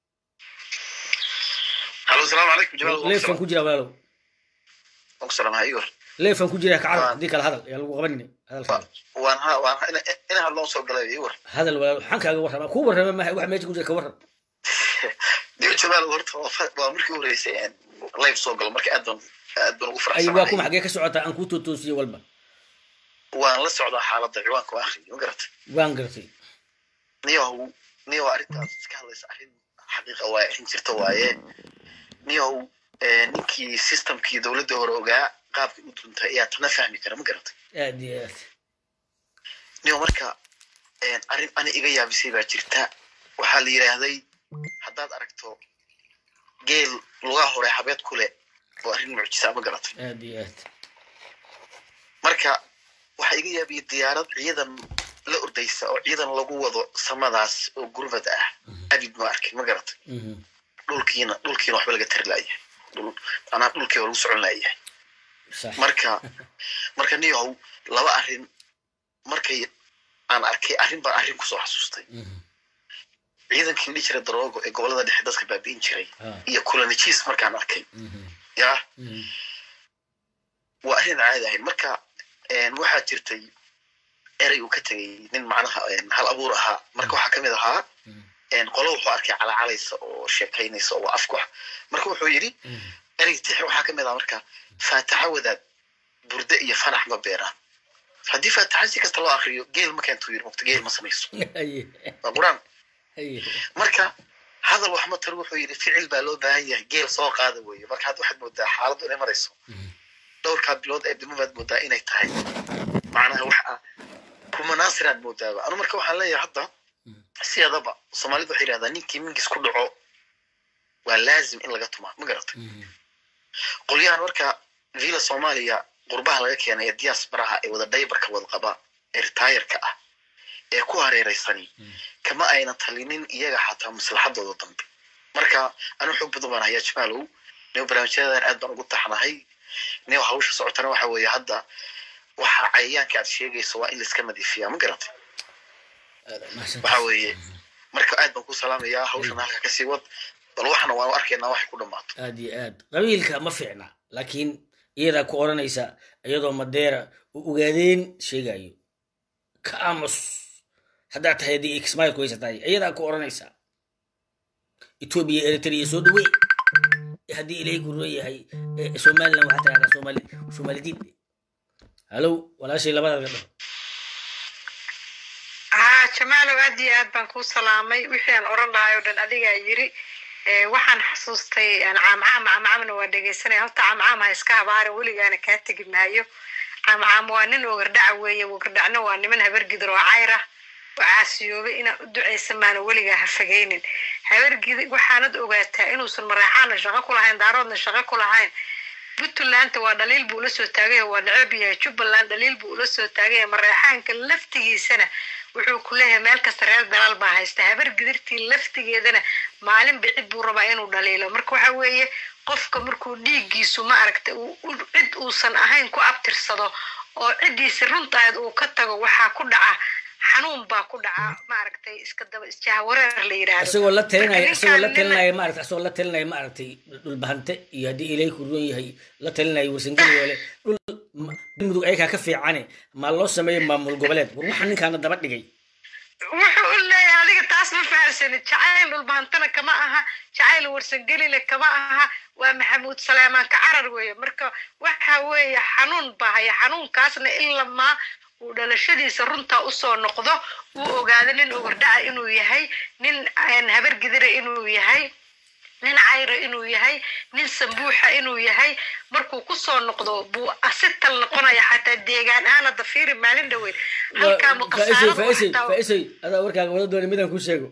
هلو السلام عليكم جمال ليه فان كجرا والو السلام عليكم ليه فان كجرا كعرض ديك الهذا يا لو قبني هذا الكلام وان ها وان انا انا هلو سو غلاي يور هذا الولد حنك ورا كو ورا ما واحد ما يجي كورا دي جمال ورت waa markii horeysay aan live soo gal markii aad aad ugu faraxsan ايوه كوم حقك سocota aan ku tuutusiyo walba waan la socdaa xaaladda ciwaanka waa akhriyo ma garatay waan gartay niyo niyo arintaas iska hadlaysa arin xaqiiqa waa in jirta waaye niyo ninkii systemkii dawladda hore ogaa qaabkii u duntay ayaa tana fahmi kara ma garatay aad iyo aad niyo marka arin ani iga yaabisay baa jirta waxaa la yiraahday haddaad aragto geel lugaha hore xabeed ku leh oo arrin mucjisa ma garatay aad iyo aad marka waxa iga yaabiyay diyaarad ciidan la ordaysa oo ciidan lagu wado samadaas oo gurmad ah abid ma arkay ma garatay dhulkiina dhulkiina waxba laga tarlaayay dhul ana dhulkii lagu socon laayay marka marka niyow laba arrin markay aan arkay arrin baa arrin ku soo xasuustay ciidankii la jira daroogo ee gobolada dhexe dadka baabiin jiray iyo kulanajiis markaan arkay ya waa arrin caadi ah marka een waxa jirtay eray uu ka tagay nin macnaha hal abuur ahaa marka waxa kamid ahaa een qolo wuxuu arkay calaacalaysa oo sheekaynaysa oo afku marka wuxuu yiri eray tix waxa kamid ah marka faataxa wadaad burde iyo fanax ma beeraan haddii faataxa si kasta loo akhriyo geel ma keento yiri waqti geel ma samayso quraan marka hadal wax ma tar wuxuu yiri ficil baa loo baahan yahay geel soo qaada weeyo marka had waxaad moodaa xaaladdu inay marayso دور كابلود أبدي مو بعد مدة إنك تاعي معناها وحى كم ناصرات مدة أنا مركب حلا يا حدا سيادة بقى صومالي ضحية هذا نيكي من جس كل عو ولازم إن لقيته ما مقرط قل يا مركب فيلا صوماليا قربها لك يعني الدياس براها وذا دايبر كوذ قبا إرتاير كأ يكوها ريريساني كما أين تلينين إيجا حتى مصلحة ضد الضمب مركب أنا حب ضمنا هي شمالو نيو برامج هذا أدنى قلت حنا هي نيو هوش صوتنا waxa weeye hadda waxa cayaanka aad sheegayso waa in la iska nadiifiyaa ma garatay waxa weeye marka aad baan ku salaamayaa hawshan halka ka sii wad bal waxna waan arkaynaa wax ku dhamaato aad iyo aad qabiilka ma fiicna laakiin iyada ku oranaysa iyadoo madeera u ogaadeen sheegayo ka amus hadda tahay Ismail ku haysatay iyada ku oranaysa Ethiopia Eritrea soo dhawey هذه إليه قرية هاي سومالنا وحتى على سومال سومال دين هلو ولا شيء لا بدل ها جمال وادي أد بنكو سلامي وحين أورنا يودن أديها يري waxaan xasuustay aan caam caam caam caam oo dhageysanayo halta caam caam ha iska habaar waligaana ka taginayo caam caam waa nin oo gardhac weeye oo gardhacna waa niman habar gidro cayra وعاسيوبي إن أدعي سمان وليها هفجينين هبرجي وحناد أوجاتها إنه صار مريحان شغال كل هين دارون شغال كل هين بتو اللي أنت ودليل بولس وتاجي ونعبيه شوف اللي أنت دليل بولس وتاجي مريحان كلفتي سنة وحو كلها مالك سرير دلال بها يستهبر قدرتي لفتي جدنا معلم بعيد بربعين ودليله مركو حويه قفك مركو ديجي سما أركت وعد وصن أهين كو أبتر صدا وعدي سرنت عاد وكتر وحا كدعة xanuun baa ku dhaca maaragtay iska daba isjaawareer la yiraahdo asagoo la talinaya asagoo la talinaya maaragtay asagoo la talinaya maaragtay dhul bahante iyo haddii ilaahay ku roon yahay la talinaya warsangeliyoole dhul mudug ayagaa ka fiicane ma loo sameeyo maamul goboleed war waxaa ninkaana daba dhigay wuxuu u leeyahay adiga taas ma fahamsanid jacayl dhulbahantana kama aha jacayl warsangelile kama aha waa maxamuud saleymaanka carar weeye marka waxa weeye xanuun bahaya xanuunkaasna ilamaa uu dhalashadiisa runta usoo noqdo uu ogaado nin ogordhaca inuu yahay nin habar gidira inuu yahay nin cayra inuu yahay nin sambuuxa inuu yahay markuu kusoo noqdo buu asital noqonaya xataa deegaan aana dafiiri maalin dhaweyn halkaa muqasaarafaisay adaa warkaaga wada doona midaan ku sheego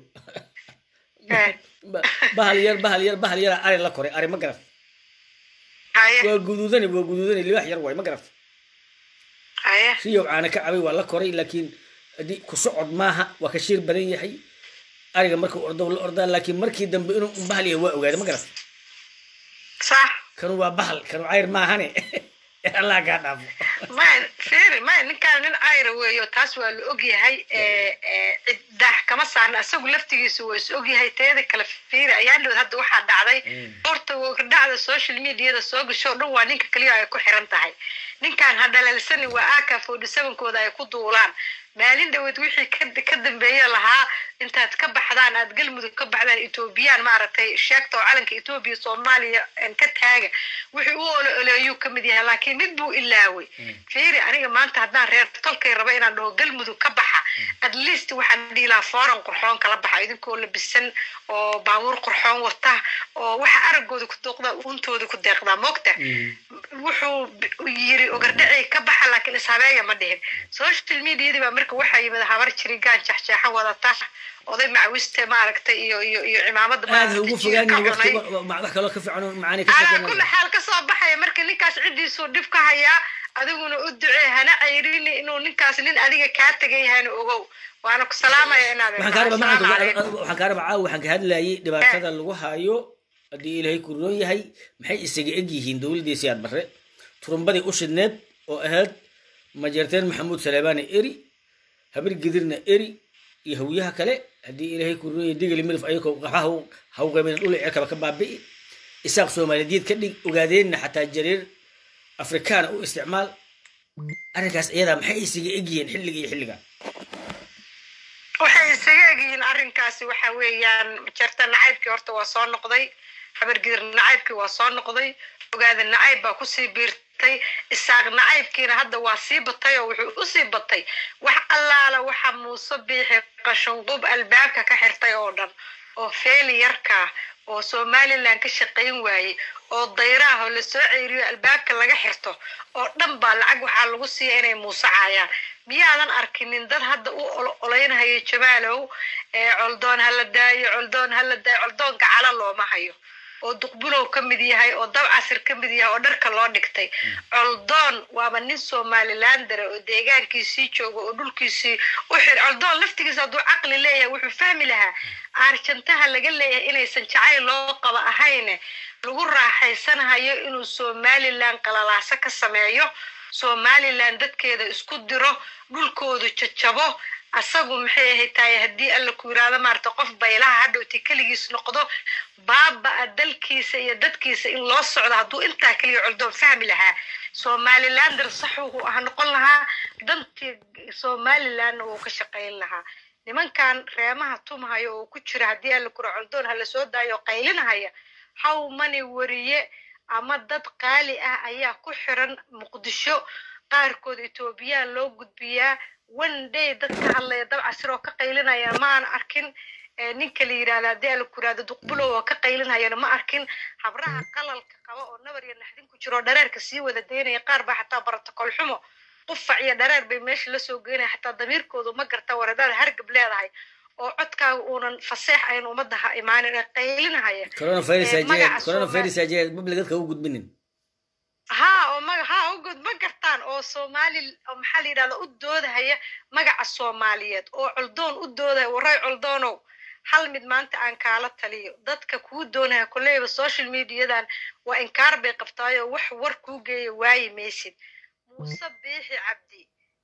bahal yar bahal yar bahal yara ari la koray ari ma garaf waa guduudani waa guduudani libax yar waay ma garaf siyow caana ka cabay waa la koray laakiin haddii ku socod maaha waa ka shiir badan yahay ariga markuu ordo la ordaa laakiin markii dambe inuu bahal yahay waa ogaaday ma garat sax kanu waa bahal kanu cayr maahane allah kaa dhaafo ma fiiri ma ninkaan nin cayra weeyo taas waa la ogyahay ciddax kama saarna isagu laftigiisu waa is ogyahay teeda kale fiiri ayaa dhow hadda waxaa dhacday horta dhacda social mediada soo gasho dhan waa ninka kaliya ay ku xiran tahay ninkaan ha dhalalsani waa A K forty-seven kooda ay ku duulaan maalin dhaweed wixii ka dambeeya lahaa intaad ka baxdaan aad galmudug ka baxdaan Ethiopian maaragtay sheegto calanka Ethiopia Soomaaliya ka taaga wixii uu oleeyo kamid yahay laakiin mid buu ilaaway fiiri aniga maanta haddaan reer tolkay raba inaan dhaho galmudug ka baxa at least waxaan dhilaa fooran qurxoon kala baxa idinkoo labisan oo baabuur qurxoon wata oo waxa aragooda ku dooqda uuntooda ku deeqda moogta wuxuu yiri ogardhacay ka baxa laakiin ishabeeya ma dhihin social media marka waxa yimid habar jirigaan jaxjaxa wadata oday macawiste maaragtay iyo iyo iyo cimaamada maaragtay ugu fogaanay waqti wax kale ka fiican macaani ka shaqeynaa kullu xaal ka soo baxay marka ninkaas cidiisu dhib ka haya adiguna u ducee hana ayrin inuu ninkaas nin adiga ka tagay hana ogow waana ku salaamaya inaad waxaan ka rabaa maanta waxaan ka rabaa waxaan ka hadlayay dhibaatada lagu hayo hadii ilaahay ku roon yahay maxay isaga eg yihiin dawladdiisa aad bare turumbadii u shidneed oo ahayd majeerteen maxamuud saleymaani eri habar gidirna eri iyo hawiyaha kale haddii ilaahay ku roon yahay digali midaf ayagoo qaxaha hawqaymeen dhul cirkaba ka baabi'i isaaq soomaaliyeed ka dhig ogaadeenna xataa jareer afrikaan u isticmaal arrinkaas iyada maxay isaga egyihiin xilliga iyo xilliga waxay isaga egyihiin arrinkaasi waxa weeyaan jarta nacaybkii horta waa soo noqday habar gidir nacaybkii waa soo noqday ogaada nacayb baa kusii biirtay isaaq nacaybkiina hadda waa sii batay oo wuxuu u sii batay wax allaala waxa muuse biixi qashanqub albaabka ka xirtay oo dhan oo feeli yarkaa oo somaliland ka shaqayn waayey oo dayraha la soo ceeriyo albaabka laga xirto oo dhan baa lacag waxaa lagu siiya inay muuse caayaan miyaadan arkinin dad hadda u olaynhayo jamaalow ee coldoon hala daayo coldoon hala daayo coldoon gacala looma hayo oo duqbulow ka mid yahay oo dabcasir ka mid yahay oo dharka loo dhigtay coldoon waaba nin somaliland dare oo deegaankiisii jooga oo dhulkiisii u xir coldoon laftigiisa hadduu caqli leeyahay wuxuu fahmi lahaa aarjantaha laga leeyahay inaysan jacayl loo qaba ahayne lagu raaxaysanayo inuu somaliland qalalaaso ka sameeyo somaliland dadkeeda isku diro dhulkoodu jajabo asagu maxay ahayd tahay haddii alla ku yiraahdo maarta qof baylaha hadhowti kaligiis noqdo baaba dalkiisa iyo dadkiisa in loo socdo hadduu intaa kaliya coldoon fahmi lahaa somaliland sax uu ah noqon lahaa dantii somaliland uu ka shaqayn lahaa nimankan reemaha tumhayo oo ku jira haddii alla ku yiraahdo coldoon hala soo daayo qaylinahaya how many wariye ama dad qaali ah ayaa ku xiran muqdisho qaarkood Ethiopian loo gudbiyaa one day dadka hadlaya dabcasir oo ka qaylinaya ma aan arkin ninka la yiraahdo deel ku raado duqbulo oo ka qaylinaya ma arkin habraha qalalka qaba oo nabar iyo naxdin ku jiro dhareerka sii wada deynaya qaar ba xataa protocol xumo qufac iyo dhareer bay meesha la soo geynay xataa damiirkoodu ma garta waradada hargab leedahay oo codkaaga uunan faseex ayn umadaha imaanin qaylinaya corona virus ajee corona virus ajee public dadka u gudbinin ها oo maga ha u gud ma gartaan oo Soomaali oo maxaa la yiraahdo u doodahaya magaca Soomaaliyeed oo coldoon u dooday waray coldoono hal mid maanta aan kaala taliyo dadka ku doonaya kulleeyba social mediadan waa inkaar bay qabtaayo wax war ku geeyo waay meesid Muuse Biixi Cabdi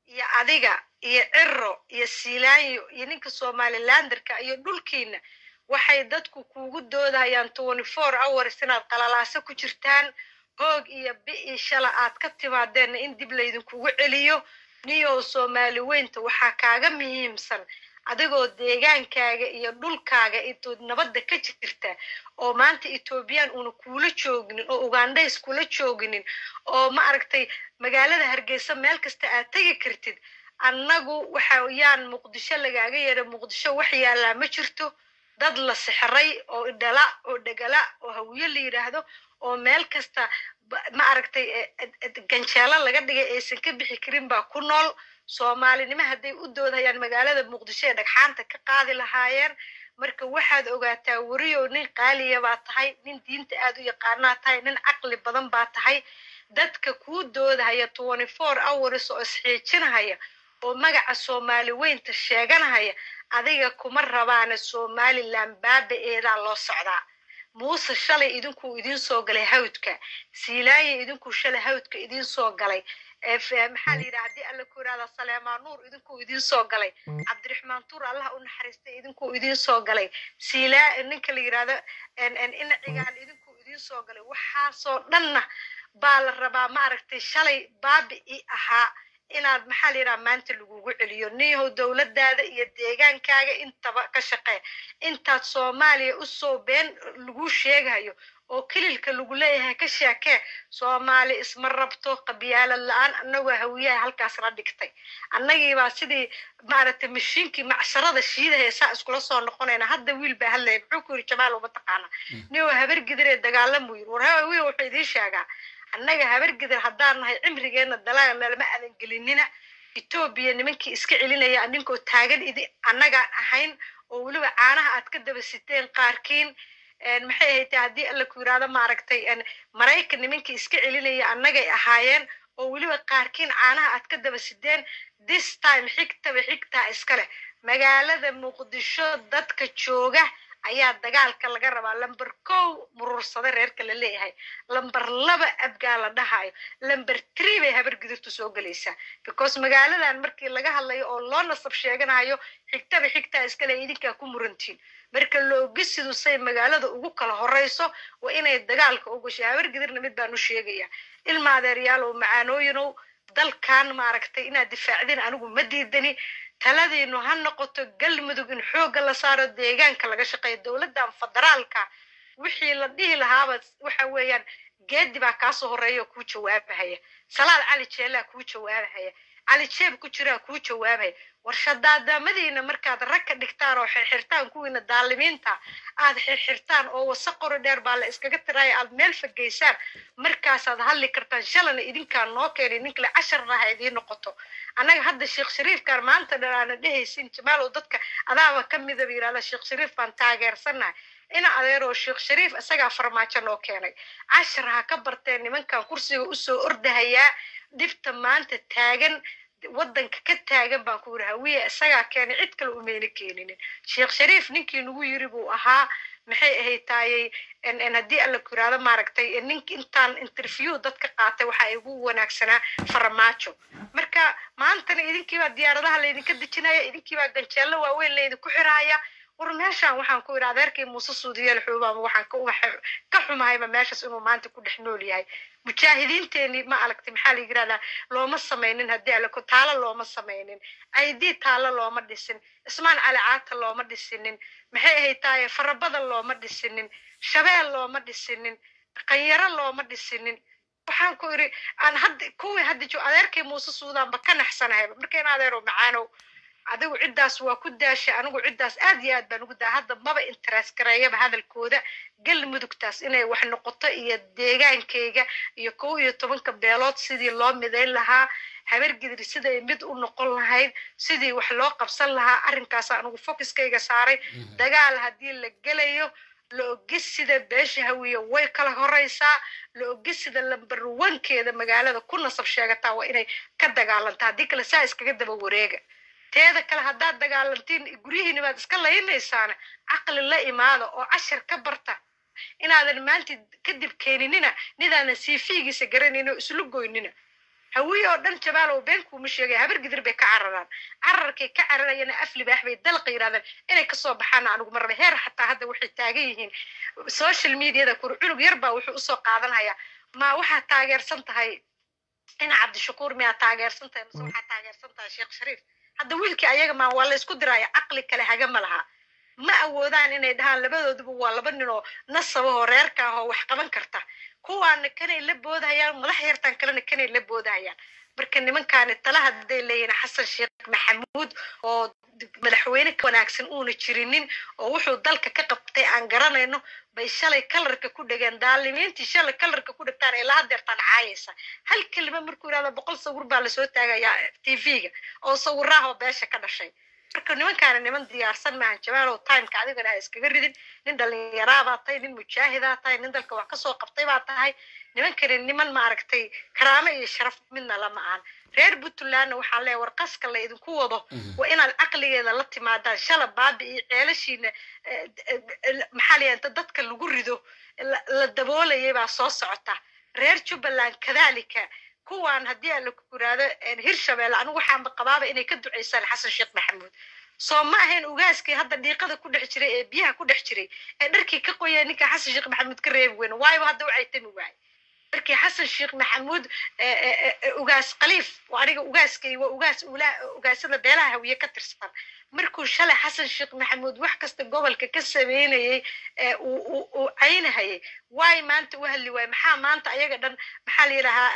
iyo adiga iyo ciro iyo siilaanyo iyo ninka somalilanderka iyo dhulkiina waxay dadku kuugu doodayaan twenty four hours inaad qalalaaso ku jirtaan hoog iyo bi'i shala aad ka timaadeenna in dib laydinkugu celiyo niyow soomaali weynta waxaa kaaga muhiimsan adigoo deegaankaaga iyo dhulkaaga intood nabadda ka jirta oo maanta etoobiyaan una kuula jooginin oo ugandays kula jooginin oo ma aragtay magaalada hargeysa meel kasta aad tegi kartid annagu waxa yaan muqdisho lagaaga yeedha muqdisho wax yaallaa ma jirto dad la sixray oo dhala oo dhegala oo hawiye la yidhaahdo oo meel kasta ma aragtay ganjeelo laga dhigay aysan ka bixi karin baa ku nool soomaalinimo hadday u doodayaan magaalada muqdisho ee dhagxaanta ka qaadi lahaayeen marka waxaad ogaataa wariyow nin qaaliya baa tahay nin diinta aad u yaqaanaa tahay nin caqli badan baa tahay dadka kuu doodahaya twenty four hours oo isxiijinahaya oo magaca soomaali weynta sheeganahaya adiga kuma rabaana somaliland baaba-eedaa loo socdaa muuse shalay idinkuu idiin soo galay hawdka siilaaya idinkuu shalay hawdka idiin soo galay maxaa la yidhaha haddii alla ku yidhahda saleemaan nuur idinkuu idiin soo galay cabdiraxmaan tuur allah u naxariistay idinkuu idiin soo galay siilaa ninka la yidhahdo ina cigaal idinkuu idiin soo galay waxaasoo dhanna baa la rabaa ma aragtay shalay baabi-i ahaa inaad maxaa la yidhaha maanta lagugu celiyo niyahow dowladdaada iyo deegaankaaga intaba ka shaqee intaad soomaaliya usoo been lagu sheegayo oo kililka lagu leeyahay ka sheekee soomaali isma rabto qabyaalad la-aan annagoo hawiyaha halkaas la dhigtay annagiibaa sidii maaragtay mashiinkii macsharada shiidahay saa iskula soo noqonayna hadda wiil baa hadlaya muxuu ku yidhi jamaal uma taqaana niyow habar gidiree dagaalamuu yidhi war hawiya wuxuu idiin sheegaa annaga habar gidir haddaan nahay cimrigeenna dalaaga nalama aadan gelinina etoobiya nimankii iska celinaya ninkoo taagan idi annagaan ahayn oo weliba caanaha aad ka daba siteen qaarkiin maxay ahayd haddii alla ku yidhaahdo maaragtay maraykan nimankii iska celinaya annagay ahaayeen oo weliba qaarkiin caanaha aad ka daba sideen this time xigtaba xigtaa iska leh magaalada muqdisho dadka jooga ayaa dagaalka laga rabaa lamber kow muruursada reerka la leeyahay lamber laba abgaa la dhahayo lamber three bay habar gidurtu soo gelaysaa because magaaladan markii laga hadlayo oo loo nasab sheeganayo xigtaba xigtaa iskale idinkaa ku murantiin marka loogisidu say magaalada ugu kala horeyso waa inay dagaalka u gashay habar gidirna mid baan u sheegaya ilma adeeryaalow macaanooyinow dalkan maaragtay inaad difaacdin anigu ma diidani taladiinu ha noqoto galmudug in xoogga la saaro deegaanka laga shaqeeyo dowladdan federaalka wixii la dhihi lahaaba waxa weeyaan geedi baa kaasoo horeeya kuu jawaabahaya salaad cali jeelaa kuu jawaabahaya cali jeeb ku jiraa kuu jawaabaya warshadaadamadiina markaad rag ka dhigtaan oo xirxirtaan kuwiina daalimiinta aad xirxirtaan oo wasa qori dheer baa la iskaga tiraya aad meel fageysaan markaasaad hadli kartaan shalana idinkaa noo keenay ninkale casharna ha idiin noqoto annaga hadda sheekh shariifkaan maanta dhan aana dhehaysin jamaal oo dadka adaaba ka midaba yidhahda sheekh shariif baan taageersannahay ina adeeroo sheekh shariif isagaa farmaajo noo keenay cashar ha ka barteen nimankan kursiga usoo ordahayaa dhibta maanta taagan waddanka ka taagan baan ku yidhi hawiye isagaa keenay cid kale umayna keeninin sheekh shariif ninkii nagu yiri buu ahaa maxay ahayd taayay haddii alla ku yidhaahdo maaragtay nink intaan interview dadka qaatay waxaa igu wanaagsanaa farmaajo marka maantana idinkiibaa diyaaradaha laydinka dejinaya idinkiibaa ganjeello waaweyn laydinku xiraaya war meeshaan waxaan ku yidhi adeerkii muuse suudiyeel xuubaama waxaan ka xumahayba meeshaas inuu maanta ku dhex nool yahay mujaahidiinteenii ma aragtay maxaa la yidhahdaa looma samaynin haddii alako taalo looma samaynin aydii taalo looma dhisin ismaan cali caata looma dhisinin maxay ahayd taaye farabada looma dhisinin shabeel looma dhisinin qanyaro looma dhisinin waxaan ku yidhi aan hadda kuwii hadda jo adeerkii muuse suudaanba ka naxsanahayba marka in adeero macaanow adigu ciddaas waa ku daashay anigu ciddaas aad iyo aad baan ugu daa hadda maba interest gareeyaba hadalkooda galmudugtaas inay wax noqoto iyo deegaankayga iyo kow iyo tobanka beelood sidii loo midayn lahaa habar gidir siday mid u noqon lahayd sidii wax loo qabsan lahaa arrinkaas anigu focuskayga saaray dagaal haddii la gelayo la ogis sida beesha hawiye way kala horeysaa la ogis sida lambar wankeeda magaalada ku nasab sheegataa waa inay ka dagaalantaa haddii kale saa iskaga daba wareega teeda kale haddaad dagaalantiin guryihiina baad iska laynaysaana caqli la imaada oo cashar ka barta inaadan maanta kadib keeninina nidaanan siifiigiisa garanayno islu goynina hawiye oo dhan jabaal oo been kuuma sheegay habar gidir bay ka cararaan cararkay ka cararayana af libaax bay dalqa yidhahdeen inay kasoo baxaan anigu marba heer xataa hadda waxay taagan yihiin social mediada kur cunug yar baa wuxuu usoo qaadanaya ma waxaa taageersan tahay ina cabdishakuur miyaa taageersan tahay mise waxaa taageersan tahay sheekh shariif hadda wiilkii ayaga maa waa la isku diraya caqli kale haga ma laha ma awoodaan inay dhahaan labadooduba waa laba nin oo nasabahoo reerka ah oo wax qaban karta kuwaana kanay la boodahayaan madax yartaan kalena kanay la boodahayaan marka nimankaani tala hadday leeyihin xasan sheekh maxamuud oo madaxweyne ka wanaagsan uuna jirinin oo wuxuu dalka ka qabtay aan garanayno bay shalay kalarka ku dhegeen daalimiintii shalay kalarka ku dhigtaan ilaa hadeertaan caayaysa hal kelima markuu yidhahdo boqol sawir baa lasoo taagayaa t v-ga oo sawiraah oo beesha ka dhashay marka nimankaana niman diyaarsan maahan jabaalow timeka adigana ha iskaga ridin nin dhalinyaraa baa tahay nin mujaahidaa tahay nin dalka wax kasoo qabtay baa tahay nimankani niman maaragtay karaamo iyo sharaf midna lama ahan reer puntlandna waxaa leeyahay war qaska la idinku wado waa inaad caqligeeda la timaadaan shala baabi iyo ceelashiina maxaa la yidhahda dadka lagu rido la daboolayay baa soo socota reer jubbaland kadaalika kuwaan haddii aan la kuraado hirshabeelle anigu waxaanba qabaaba inay ka duceysaan xasan sheekh maxamuud soo ma ahayn ugaaskii hadda dhiiqada ku dhex jiray ee biyaha ku dhex jiray ee dharkii ka qoyay ninka xasan sheekh maxamuud ka reebi weyne waayo hadda waxay tami waay markii xasan sheekh maxamuud ugaas khaliif aniga ugaaskay waa ugaas ugaasada beelaha hawiye ka tirsan markuu shalay xasan sheekh maxamuud wax kasta gobolka ka sameynayay uu caynahayay waay maanta u hadli waay maxaa maanta ayaga dhan maxaa la yidhahaa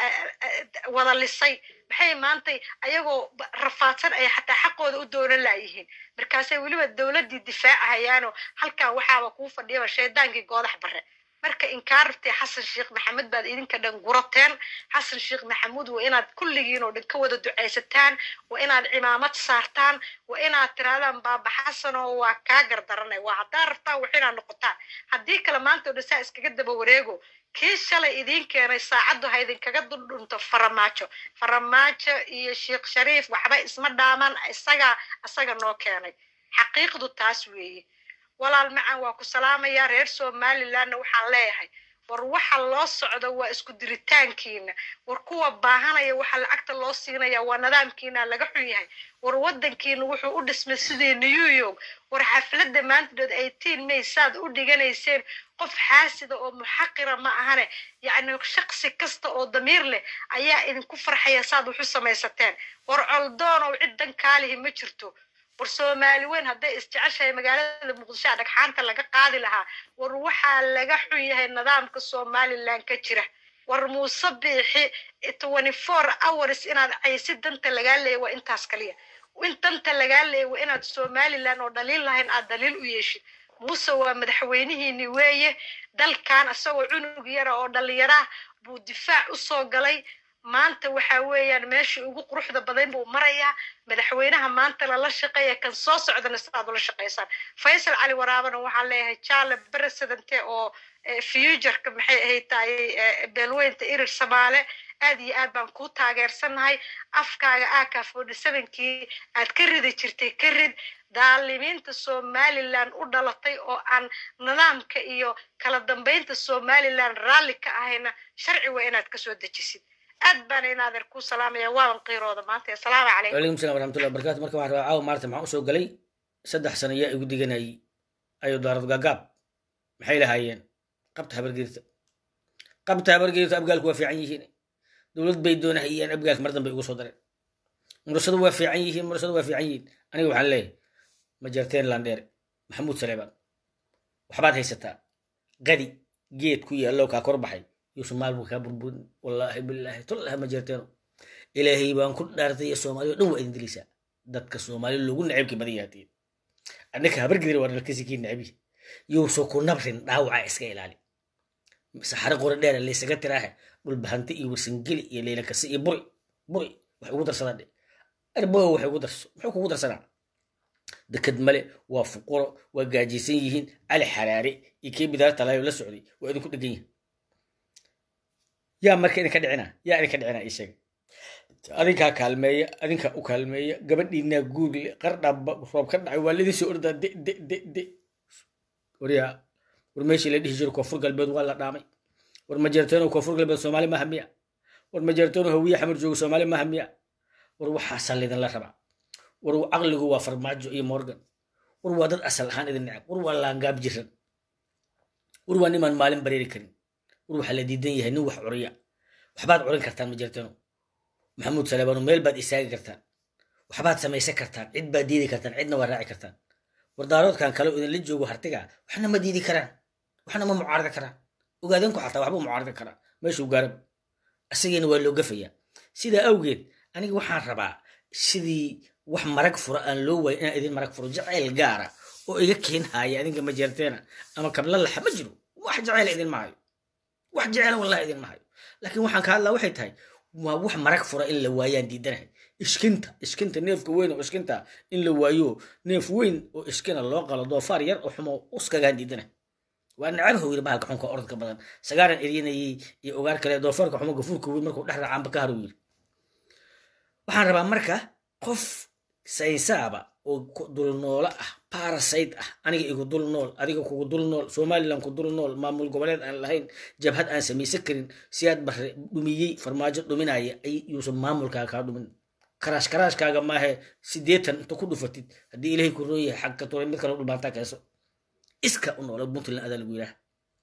wada lisay maxay maanta ayagoo rafaadsan ay xataa xaqooda u doonan laayihiin markaasay weliba dowladdii difaacahayaanoo halkan waxaaba kuu fadhiyaba shaydaankii goodax bare marka inkaartay xasan sheekh maxamed baad idinka dhan gurateen xasan sheekh maxamuud waa inaad kulligiin oo dhan ka wada ducaysataan waa inaad cimaamad saartaan waa inaad tiraadaan baaba xasan oo waa kaa gardaranay waa haddaa rabtaan wax inaad noqotaan haddii kale maanta oo dhan saa iskaga daba wareego kii shalay idiin keenay saacaddu ha idinkaga dundhunto faramaajo faramaajo iyo sheekh shariif waxba isma dhaaman isagaa isaga noo keenay xaqiiqdu taas weeye walaal macaan waa ku salaamayaa reer somalilandna waxaan leeyahay war waxa loo socdo waa isku diritaankiina war kuwa baahanaya waxa lacagta loo siinaya waa nidaamkiina laga xun yahay war wadankiina wuxuu u dhismay sidii new york war xafladda maantadood eighteen may saad u dhiganayseen qof xaasida oo muxaqira ma ahane yacni shaksi kasta oo damiir leh ayaa idinku farxaya saad wax u samaysateen war coldoon oo ciddan kaalihi ma jirto war soomaali weyn hadday isjeceshahay magaalada muqdisho dhagxaanta laga qaadi lahaa war waxaa laga xun yahay nidaamka somaliland ka jira war muuse biixi twenty four hours inaad caysid danta lagaa leeya waa intaas kaliya in danta lagaa leeya waa inaad somaliland oo dhaliil lahayn aad daliil u yeeshid muuse waa madaxweynihiini weeye dalkan isagoo cunug yara oo dhalinyaraah buu difaac u soo galay maanta waxa weeyaan meeshii ugu quruxda badan buu marayaa madaxweynaha maanta lala shaqeeya kan soo socdana sidaad ula shaqaysaan faysal cali waraabana waxaan leeyahay jaale presidente oo futureka maxay ahayd tahay beelweynta irir samaale aad iyo aad baan kuu taageersanahay afkaaga aka forty sevenkii aad ka ridi jirtay ka rid daalimiinta somaliland u dhalatay oo aan nidaamka iyo kala dambeynta somaliland raalli ka ahayna sharci waa inaad kasoo dejisid aad baan inaadeer ku salaamaya waaban qiirooda maanta assalaamu calaykum wacalaykum salaam waraxmatullahi wabarakatu marka waxaan rabaa caawa maarta maxaan usoo galay saddex sano yaa igu diganayay ayuu daarad gaagaab maxay lahaayeen qabta habargeerta qabta habargeerta abgaalku waa fiican yihiin dowlad bay doonahayeen abgaalka mar dambe igu soo dareen murasadu waa fiican yihiin murasadu waa fiican yihiin aniga waxaan leeyahay ma jarteen landheere maxamuud saleebaan waxbaad haysataa qadi geed ku yaallow kaa kor baxay يوسمال بكا بربون والله بالله طلها ما جرتينو إلهي بان كل دارتي الصومالي دو إندليسا دتك الصومالي اللي قلنا عيب كبدياتي أنك هبر قدر ورا الكسيكين نعبي يوسو كون نبرين داوعة إسكايلالي سحر قرن دار اللي سكت راها والبهنتي يورسنجلي يلي لك سي بري بري وحقود رسالة أربعة وحقود رس وحقود رسالة دكد ملء وفقر وجاجسين على حراري يكيب بدار طلعوا للسعودي وإذا كنت جين يا مركي إنك دعنا يا إنك دعنا إيش أذنك كلمية أذنك أكلمية قبل إننا جوجل قرب صوب كنا والذي سؤال ده د د د د وريا ورمشي لديه جرو كفر قلبه ولا دامي ورمجرتنا وكفر قلبه الصومالي ما همية war majeertoon hawiye xamar joogo soomaali maaha miya war waxaasaa laydinla rabaa war caqligu waa farmaajo iyo morgan war waa dad asal ahaan idin necab war waa laangaab jiran war waa nimaan maalin bareeri karin war waxaa la diidan yahay nin wax curiya waxbaad curin kartaan majeertoono maxamuud saleebaano meel baad istaagi kartaan waxbaad samaysan kartaan cid baad diidi kartaan cidna waa raaci kartaan war daaroodkan kale oo idinla joogo hartiga waxna ma diidi karaan waxna ma mucaarada karaan ogaadeenku xataa waxba mucaarada karaa meeshuu gaarab asageena waa loo gafayaa sidaa awgeed aniga waxaan rabaa sidii wax marag fura aan loo waayo inaan idin marag furo jacayl gaara oo iga keenhaya adinka majeerteena ama kabla laxa ma jiro wax jacayl idin maayo wax jacayl wallahi idin maayo laakiin waxaan ka hadlaa waxay tahay waa wax marag fura in la waayaan diidanahay iskinta iskinta neefka weyn oo iskinta in la waayo neef weyn oo iskina loo qalo doofaar yar oo xumo uskagaan diidanahay waa nacab hawir bahalka xunka orodka badan sagaaran eryanayay iyo ogaar kale doofaarka xumo gafuurka weyn markuu dhex raacaanba ka haru yiri waxaan rabaa marka qof saysaaba oo dul noola ah parasite ah aniga igu dul nool adiga kugu dul nool somaliland ku dul nool maamul goboleed aan lahayn jabhad aan samaysan karin siyaad barre dhumiyey farmaajo dhuminaya ay yuusan maamulkaaga kaa dhumin karash karashkaaga maahe sideetan inta ku dhufatid haddii ilaahay ku rooyahay xagka turay mid kale dhumaantaa keeso iska u noola puntland adaa lagu yidhaha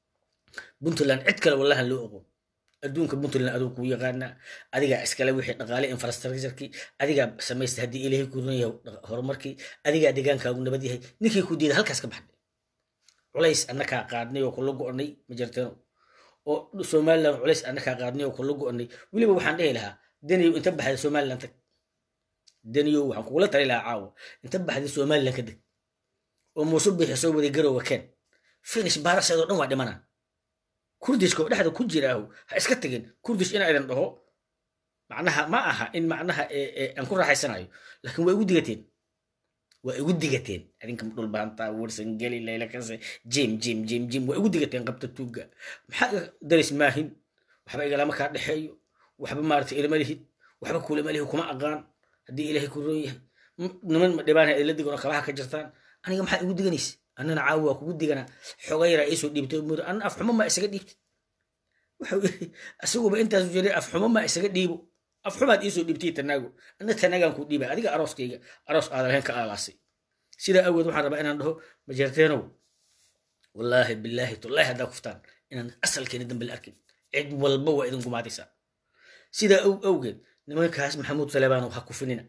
puntland cid kale wallahan loo oqon adduunka puntland aduu kuu yaqaanaa adigaa iskale wixii dhaqaale infrastructurkii adigaa samaysta haddii ilaahay ku roon yahay horumarkii adigaa deegaankaagu nabad yahay ninkii ku diida halkaas ka baxday culays annakaa qaadnay oo kula go'nay majarteeno oo somaliland culays annakaa qaadnay oo kula go'nay weliba waxaan dhihi lahaa daniyow inta baxday somaliland tag daniyow waxaan kugula tali lahaa caawa inta baxday somaliland ka deg oo muuse bixi soo waday garowga keen finish baaraseedoo dhan waa dhimanaa kurdishka oo dhexda ku jiraahu ha iska tegin kurdish inaa idin dhaho macnaha ma aha in macnaha aan ku raaxaysanayo laakiin waa igu digateen waa igu digateen adinka dhulbaanta warsan geli layla kase jim jim jim jim waa igu digateen qabta tuuga maxaa daris maahin waxba igalama kaa dhexeeyo waxba maaragtay ilama lihid waxba kuulama lihi kuma aqaan haddii ilaahay ku roon yahay niman dhibaana idinla digan oo kabaha ka jirtaan aniga maxaa igu diganaysa annana caawi waa kugu digana xoga yaraa iisoo dhiibtay mur anna afxumo maa isaga dhiibtay wuxuu yiri asaguba intaasu jiray afxumo maa isaga dhiibo afxumaad iisoo dhiibtay tanaago anna tanaagaan ku dhiiba adiga arooskayga aroos aadan lahayn ka aalaasay sidaa awgeed waxaan rabaa inaan dhaho majeerteenow wallaahi bilaahi tullaahi haddaa kuftaan inaan asalkeena dambe la arkin cid walba waa idin gumaadaysaa sidaa awgeed nimankaas maxamuud saleebaan ha ku finina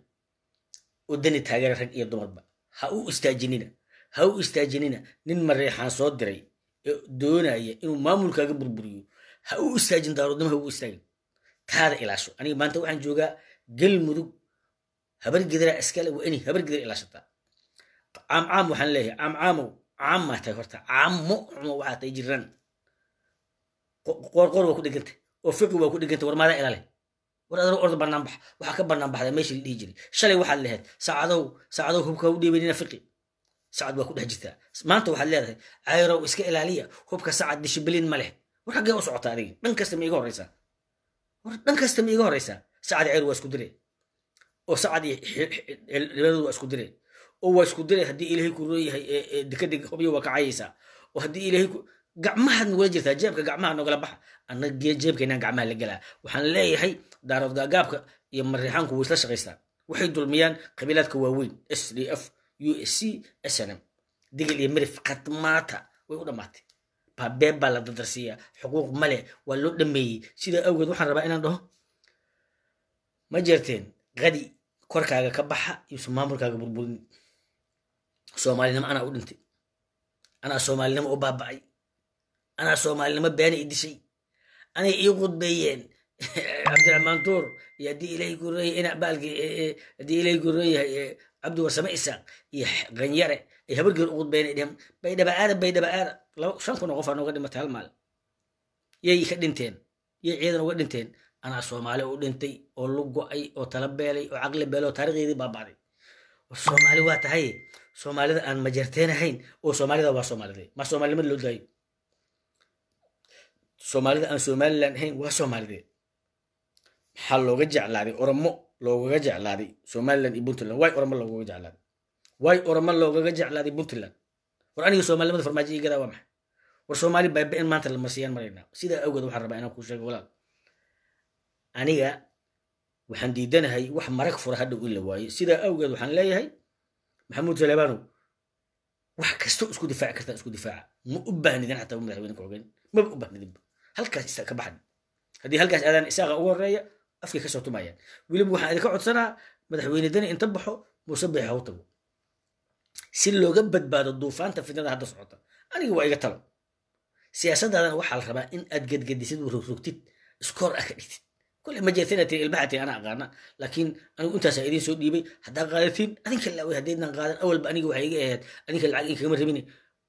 oo dani taageera rag iyo dumarba ha u istaajinina ha u istaajinina nin mareexaan soo diray ee doonaya inuu maamulkaaga burburiyo ha u istaajin daaroodnimo ha u istaagin taada ilaasho aniga maanta waxaan joogaa galmudug habar gidara iskale waa inay habar gidara ilaashataa caam caam waxaan leeyahay caam caamow caam maa tahay horta caamo cumo waxaa tahay jiraan qoorqoor waa ku dhegantay oo fiqi waa ku dhegantay war maadaa ilaale war adar orda banaan bax waxaa ka banaan baxda meeshii la dhihi jiray shalay waxaad lahayd saacadow saacadow hubka u dhiibanina fiqi sacad waa ku dhex jirtaa maanta waxaad leedahay cayrow iska ilaaliya hubka sacad dishibiliin ma leh war xaggee u socota adiga dhan kasta ma iga horreysaa war dhan kasta ma iga horreysaa sacad cayr waa isku dire oo sacad dhibadoodu waa isku dire oo waa isku dire haddii ilaahay ku roon yahay dekadeg hubyo waa kacayaysaa oo haddii ilaahay ku gacmahaad nagula jirtaa jeebka gacmaha nogala baxa annaga jeebkaynaan gacmaha la gelaa waxaan leeyahay daarood gaagaabka iyo mareexaanku way isla shaqaystaan waxay dulmiyaan qabiilaadka waaweyn s d f u s c s n m digil iyo mirif khadmaata way u dhammaatay baabeeb baa la dadarsiiyaa xuquuq male waa loo dhameeyey sidaa awgeed waxaan rabaa inaan dhaho ma jeerteen qadi korkaaga ka baxa yuusan maamulkaaga burburin soomaalinimo anaa u dhintay anaa soomaalinimo u baaba'ay anaa soomaalinimo beena i dishay anay ii qudbeeyeen cabdiraxmaan tuur iyo haddii ilaahay ku roon yahay ina baalki haddii ilaahay ku roon yahay cabdi warsame isaaq iyo qanyare ay habargeer u qudbeeyeen ay dheheen baydhaba aada baydhaba aada laba shan kun oo qof aa nooga dhimatay hal maalin yay ka dhinteen yay ciidan uga dhinteen anaa soomaali u dhintay oo lu go'ay oo tala beelay oo caqli beelay oo taarikhdeedii baaba'day war soomaali waa tahay soomaalida aan majarteenahayn oo soomaalida waa soomaalide ma soomaalinimada loo daayo soomaalida aan somaliland ahayn waa soomaalide maxaa looga jeclaaday oromo loogaga jeclaaday somaliland iyo puntland waay oromo loogaga jeclaaday waay oromo loogaga jeclaaday puntland war aniga soomaalinimada farmaajo igadaa waa maxay war soomaali bayba in maanta la marsiyaan maraynaa sidaa awgeed waxaan rabaa inaan kuu sheego walaal aniga waxaan diidanahay wax marag fura hadhow in la waayo sidaa awgeed waxaan leeyahay maxamuud saleebanow wax kastoo isku difaaci kartaa isku difaaca ma u baahnidin xataa madaxweyne ku-xigeen maba u baahnidinba halkaas isa ka baxan haddii halkaas aadaan isaaqa ugu horeeya afkay kasoo tumayaan weliba waxaan idinka codsanaa madaxweyne dani inta baxo muuse bixi ha u tago si looga badbaado duufaanta fitnada hadda socota aniga waa iga talo siyaasadaadan waxaa la rabaa in aad gedgedisid rogrogtid iskoor ah ka dhigtid kule ma jeerta inaad tiri ilbaxatay ana aqaana laakiin anigu intaasaa idiin soo dhiibay haddaa qaadatiin adinka laaway haddaydnan qaadan awalba aniga waxay iga ahayd adinka lacag in kagama rabine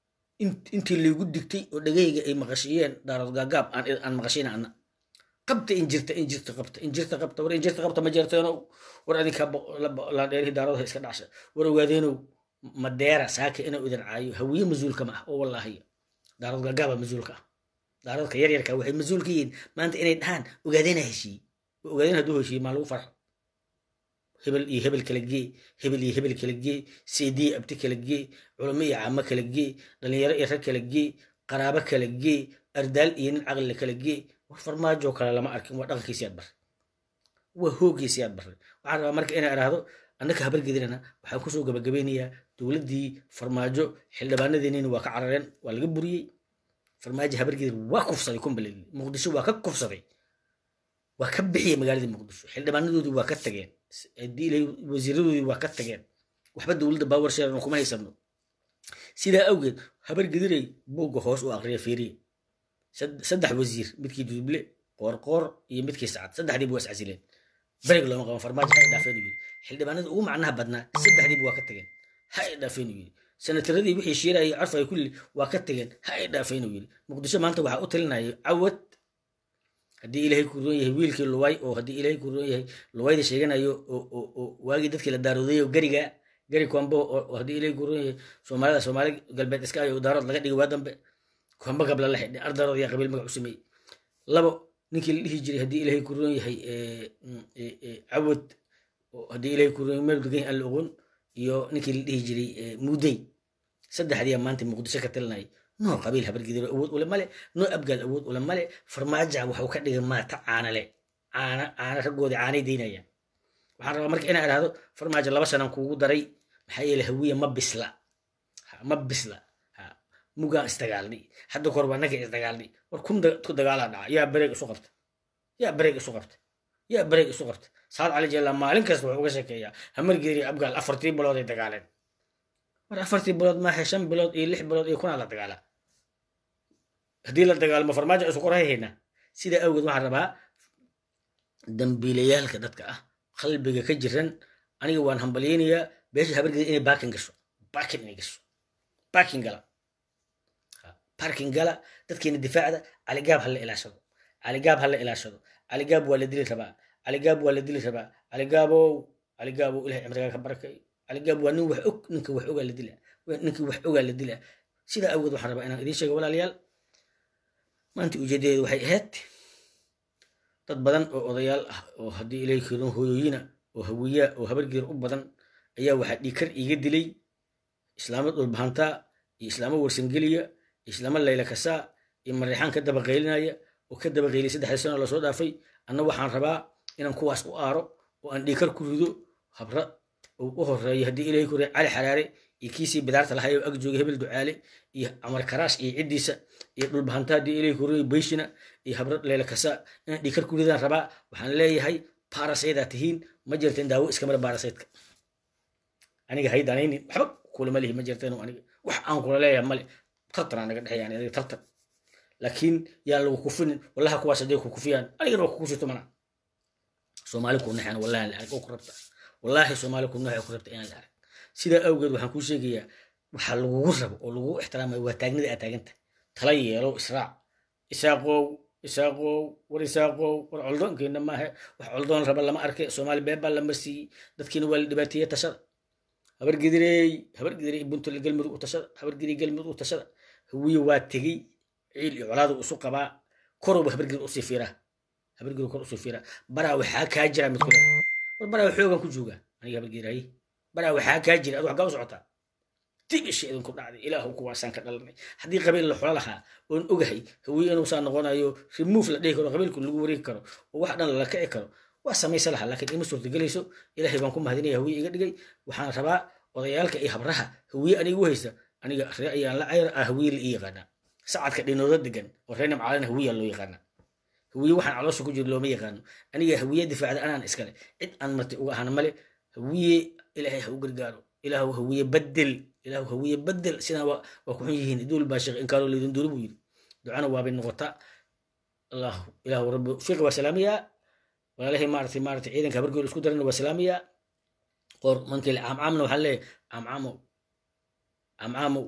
intii laygu digtay oo dhagayga ay maqashiyeen daarood gaagaab aan maqashina ana qabta in jirta in jirta qabta in jirta qabta war in jirta qabta ma jeerteenow war adinka laandheerihi daaroodaha iska dhacsha war ogaadeenow madeera saaka inuu idin caayo hawiye mas-uulka ma ah oo wallaahi daarood gaagaaba mas-uulka ah daaroodka yaryarka waxay mas-uul ka yihiin maanta inay dhahaan ogaadeena heshiiye ogaadeen hadduu heshiiye maa lagu farxo hebel iyo hebel kala gee hebel iyo hebel kala gee seediye abti kala gee culamo iyo caamo kala gee dhalinyaro iyo rag kala gee qaraabo kala gee ardaal iyo nin caqlile kala gee war farmaajo kale lama arkin waa dhaqankiisiyaad barre waa hooggiisiyaad barre waxaan rabaa marka inaa idhaahdo annaka habargedirana waxaan kusoo gabagabeynayaa dowladdii farmaajo xildhibaanadeennina waa ka carareen waa laga buriyey farmaajo habargedir waa kufsaday kumbaledi muqdisho waa ka kufsaday waa ka bixiyey magaaladii muqdisho xildhibaanadoodii waa ka tageen wasiiradoodii waa ka tageen waxba dowladda baawar sheeran kuma haysano sidaa awgeed habargediray buugga hoos u aqriya fiiriye saddex wasiir midkii duuble qoorqoor iyo midkii sacad saddexdiiba waa iscasileen bereg looma qaban farmaajo ha dhaafeen yiri xildhibaanada ugu macnaha badnaa saddexdiiba waa ka tageen ha dhaafeen yiri sanataradii wixii shiirayay carfay kulli waa ka tageen ha dhaafeen yiri muqdisho maanta waxaa u talinaya cawad haddii ilaahay ku roon yahay wiilkii luway oo haddii ilaahay ku roon yahay luwayda sheeganayo oo waagii dadkii la daaroodayo gariga gari kwambo oo haddii ilaahay ku roon yahay soomaalida soomaali galbeed iska ayo daarood laga dhigay waa dambe kwamba gabla la xidhay ardarood yaa qabiil magac u sameeyey labo ninkii la dhihi jiray haddii ilaahay ku roon yahay cawad haddii ilaahay ku roon meel degan aan la ogon iyo ninkii la dhihi jiray muudey saddexdiiya maanta muqdisho ka talinaya noo qabiil habargediro awood ule male noo abgaad awood ule male farmaaja waxuu ka dhigay maata caanale caana caana raggoodii caanay daynayaan waxaan rabaa marka inaa idhaahdo farmaajo laba sanan kuugu daray maxaa yeele hawiye ma bisla ma bisla mugaan isdagaalnay hadda kor waa naga isdagaalnay war kun ku dagaalaa dhaca yaa bareeg isu qabta yaa bareeg isu qabta yaa bareeg isu qabta saad cali jeella maalin kasta wuxuu uga sheekeeyaa hamargeeri abgaal afartii bilood ay dagaaleen war afartii bilood maaha shan bilood iyo lix bilood iyo kunaa la dagaalaa haddii la dagaalmo farmaajo isu qorahayna sidaa awgeed waxaan rabaa dambiilayaalka dadka ah qalbiga ka jiran aniga waan hambalyeynayaa beesha habargeeda inay baakin gasho baakin inay gasho baakin gala baakin gala dadkeena difaacda caligaab ha la ilaashado caligaab ha la ilaashado caligaab waa la dili rabaa caligaab waa la dili rabaa caligaabow caligaabow ilahay cimrigaa ka barakay caligaab waa nin wax og ninka wax ogaa la dila ninkii wax ogaa la dila sidaa awgeed waxaan rabaa inaan idiin sheego walaalayaal maanta ujeedadeedu waxay ahayd dad badan oo odayaal ah oo haddii ilaahay keeno hooyooyina oo hawiyaa oo habargeer u badan ayaa waxaa dhiikar iiga dilay islaamo dhulbahantaa iyo islaamo warsangeliya iyo islaamo layla kasaa iyo mareexaan ka daba qaylinaya oo ka daba qayliyay saddexdii sano lasoo dhaafay anna waxaan rabaa inaan kuwaas u aaro oo aan dhiikar ku rido habra oo u horeeyo haddii ilaahay ku cali xaraare iyo kiisii bidaarta lahay oo ag joogay hebel ducaale iyo camar karaash iyo ciddiisa iyo dhulbahanta haddii ilaahay ku royay bayshina iyo habra layla kasaa inaan dhiikar ku ridaan rabaa waxaan leeyahay baarasaydaa tihiin ma jirteen daawo iskamara baarasaydka aniga haydanaynin waxba kulama lihi ma jirteen aniga wax aan kula leeyahay male tartan aan naga dhexeeya aniga tartan laakiin yaa lagu kufinin wallaha kuwaas hadday ku kufiyaan anigana waa kugu sito mana soomaali ku naxaan wallahi la arag oo ku rabta wallahi soomaali ku naxay ku rabta inaan la arag sidaa awgeed waxaan kuu sheegayaa waxaa lagugu rabo oo lagugu ixtiraamayo waa taagnida aad taaganta tala yeelo israac isaaqow isaaqow war isaaqow war coldoonkeena maahe wax coldoon raba lama arke soomaali beebaa lama siiyey dadkiina waa la dhibaateeye tashada habargedirey habargedirey buntul galmudug u tashada habargediri galmudug u tashada hawiye waa tegey ciil iyo colaadu isu qabaa korowba habargedir usii fiiraa habargedir kor usii fiiraa baraa waxaa kaa jira mid kule war baraa xoogan ku joogaa aniga habargedir haye baraa waxaa kaa jira ad wax gaa u socotaa tibisha idinku dhacday ilaahu kuwaasaan ka dhalanay haddii qabiil la xula lahaa oon ogahay hawiye inuusaa noqonayo remove la dhihi karo qabiilku lagu wareegi karo oo wax dhan la kici karo waa samaysa lahaa laakiin ima suurtagelayso ilaahay baan ku mahadinaya hawiye iga dhigay waxaan rabaa odayaalka iyo habraha hawiye aniga u haysta aniga ree ayaan la cayr ah hawiye la ii yaqaanaa sacadka dhinooda degan oo reer nimcaalana hawiya loo yaqaanaa hawiye waxaan caloosha ku jiro looma yaqaano aniga hawiye difaacda anaan iskale cid aan marti uga ahana male hawiye ilaahay ha u gargaaro ilaahu hawiye bedel ilaahu hawiye bedel sidaan waa ku xun yihiin duul baa sheekh inkaaroo leedin duul buu yiri ducana waa bay noqotaa allah ilaahu rabbi fiiq waa salaamiya walaalahay maartay maartay ciidanka habargool isku darana waa salaamiya qor mankii caamcaamna waxaa leeyahay caamcaamow caamcaamow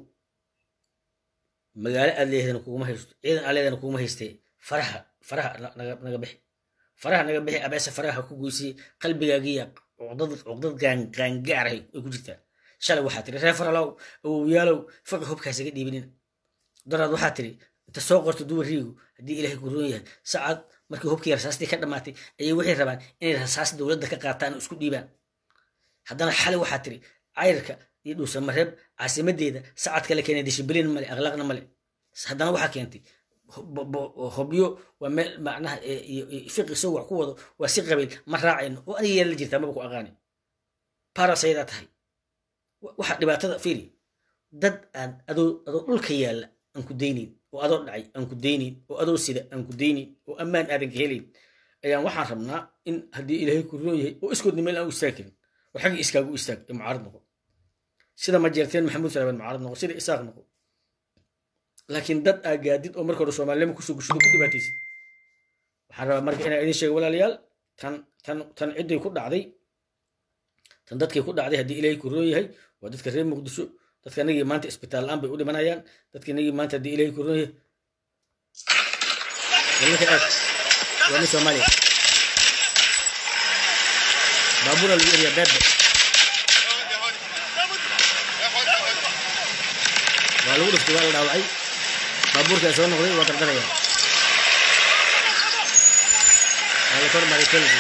magaalo aad leedahan kuguma haysto ciidan aad leedahan kuguma haystee faraha faraha naga bixi faraha naga bixi abeese faraha ku goysiyey qalbigaagiya cuqdad cuqdad gaangaar ay ku jirtaa shalay waxaa tiri reer faralow awowyaalow fiqi hubkaas iga dhiibinin daraad waxaa tiri inta soo qorto duwariigu haddii ilaahay ku roon yahay sacad markii hubkii rasaastii ka dhammaatay ayay waxay rabaan inay rasaas dowladda ka qaataan oo isku dhiibaan haddana xalay waxaa tiri cayrka iyo dhuusamareeb caasimadeeda sacad kale keenay dishibilin male akhlaaqna male haddana waxaa keentay hobyo waa meel macnaha fiqi isagoo wax ku wado waa si qabiil ma raacayno oo aniga yeela jirtaa maba ku aqaani barasaydaa tahay waxa dhibaatada fiiri dad aan adoo adoo dhulka yaalla aan ku daynayn oo adoo dhacay aan ku daynayn oo adoo sida aan ku daynayn oo ammaan aadan ka helayn ayaan waxaan rabnaa in haddii ilaahay ku roon yahay oo iskoodna meel aan u istaagin war xaggii iskaagu istaag ee mucaarad noqo sida ma jeerteen maxamuud salaaban mucaarad noqo sida isaaq noqo laakiin dad aa gaadid oo marka hore soomaalnimo kusoo gushido ku dhibaataysid waxaan rabaa marka inaan idin sheego walaalayaal tan tan tan cidday ku dhacday tan dadkii ku dhacday haddii ilaahay ku roon yahay waa dadka reer muqdisho dadka anagii maanta isbitaal la-aan bay u dhimanayaan dadka anagii maanta haddii ilaahay ku roon yahay walaka aad waa nin soomaaliya baabuura lagu eriyaa beebe waa lagu dhiftay waa la dhaawacay baabuurkaa soo noqday waa dardaraya waa la kormaray telefon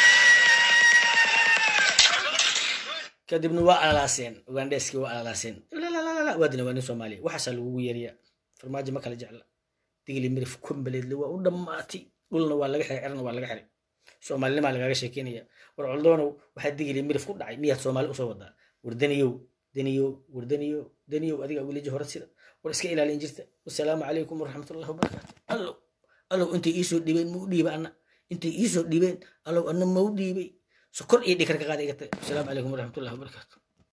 kadibna waa alalaaseen ugandheeskii waa alalaaseen waa dina waa nin soomaaliya waxaasaa lagugu yeeriyaa farmaajo ma kala jecla digli mirif kumbaleedle waa u dhammaatay dhulna waa laga xiray cirna waa laga xiray soomaalinimaa lagaaga sheekeynaya war coldoonow waxaa digli mirif ku dhacay miyaad soomaali usoo wadaa war daniyow daniyow war daniyow daniyow adiga wiiliji hore sida war iska ilaalin jirta wasalaamu calaykum waraxmatullahi wabarakaatu allow allow intay iisoo dhibeen mau dhiiba anna intay iisoo dhibeen allow anna mau dhiibay sokor iyo dhikar ka qaada iga tagay wasalaamu calaykum waraxmatullahi wabarakaatu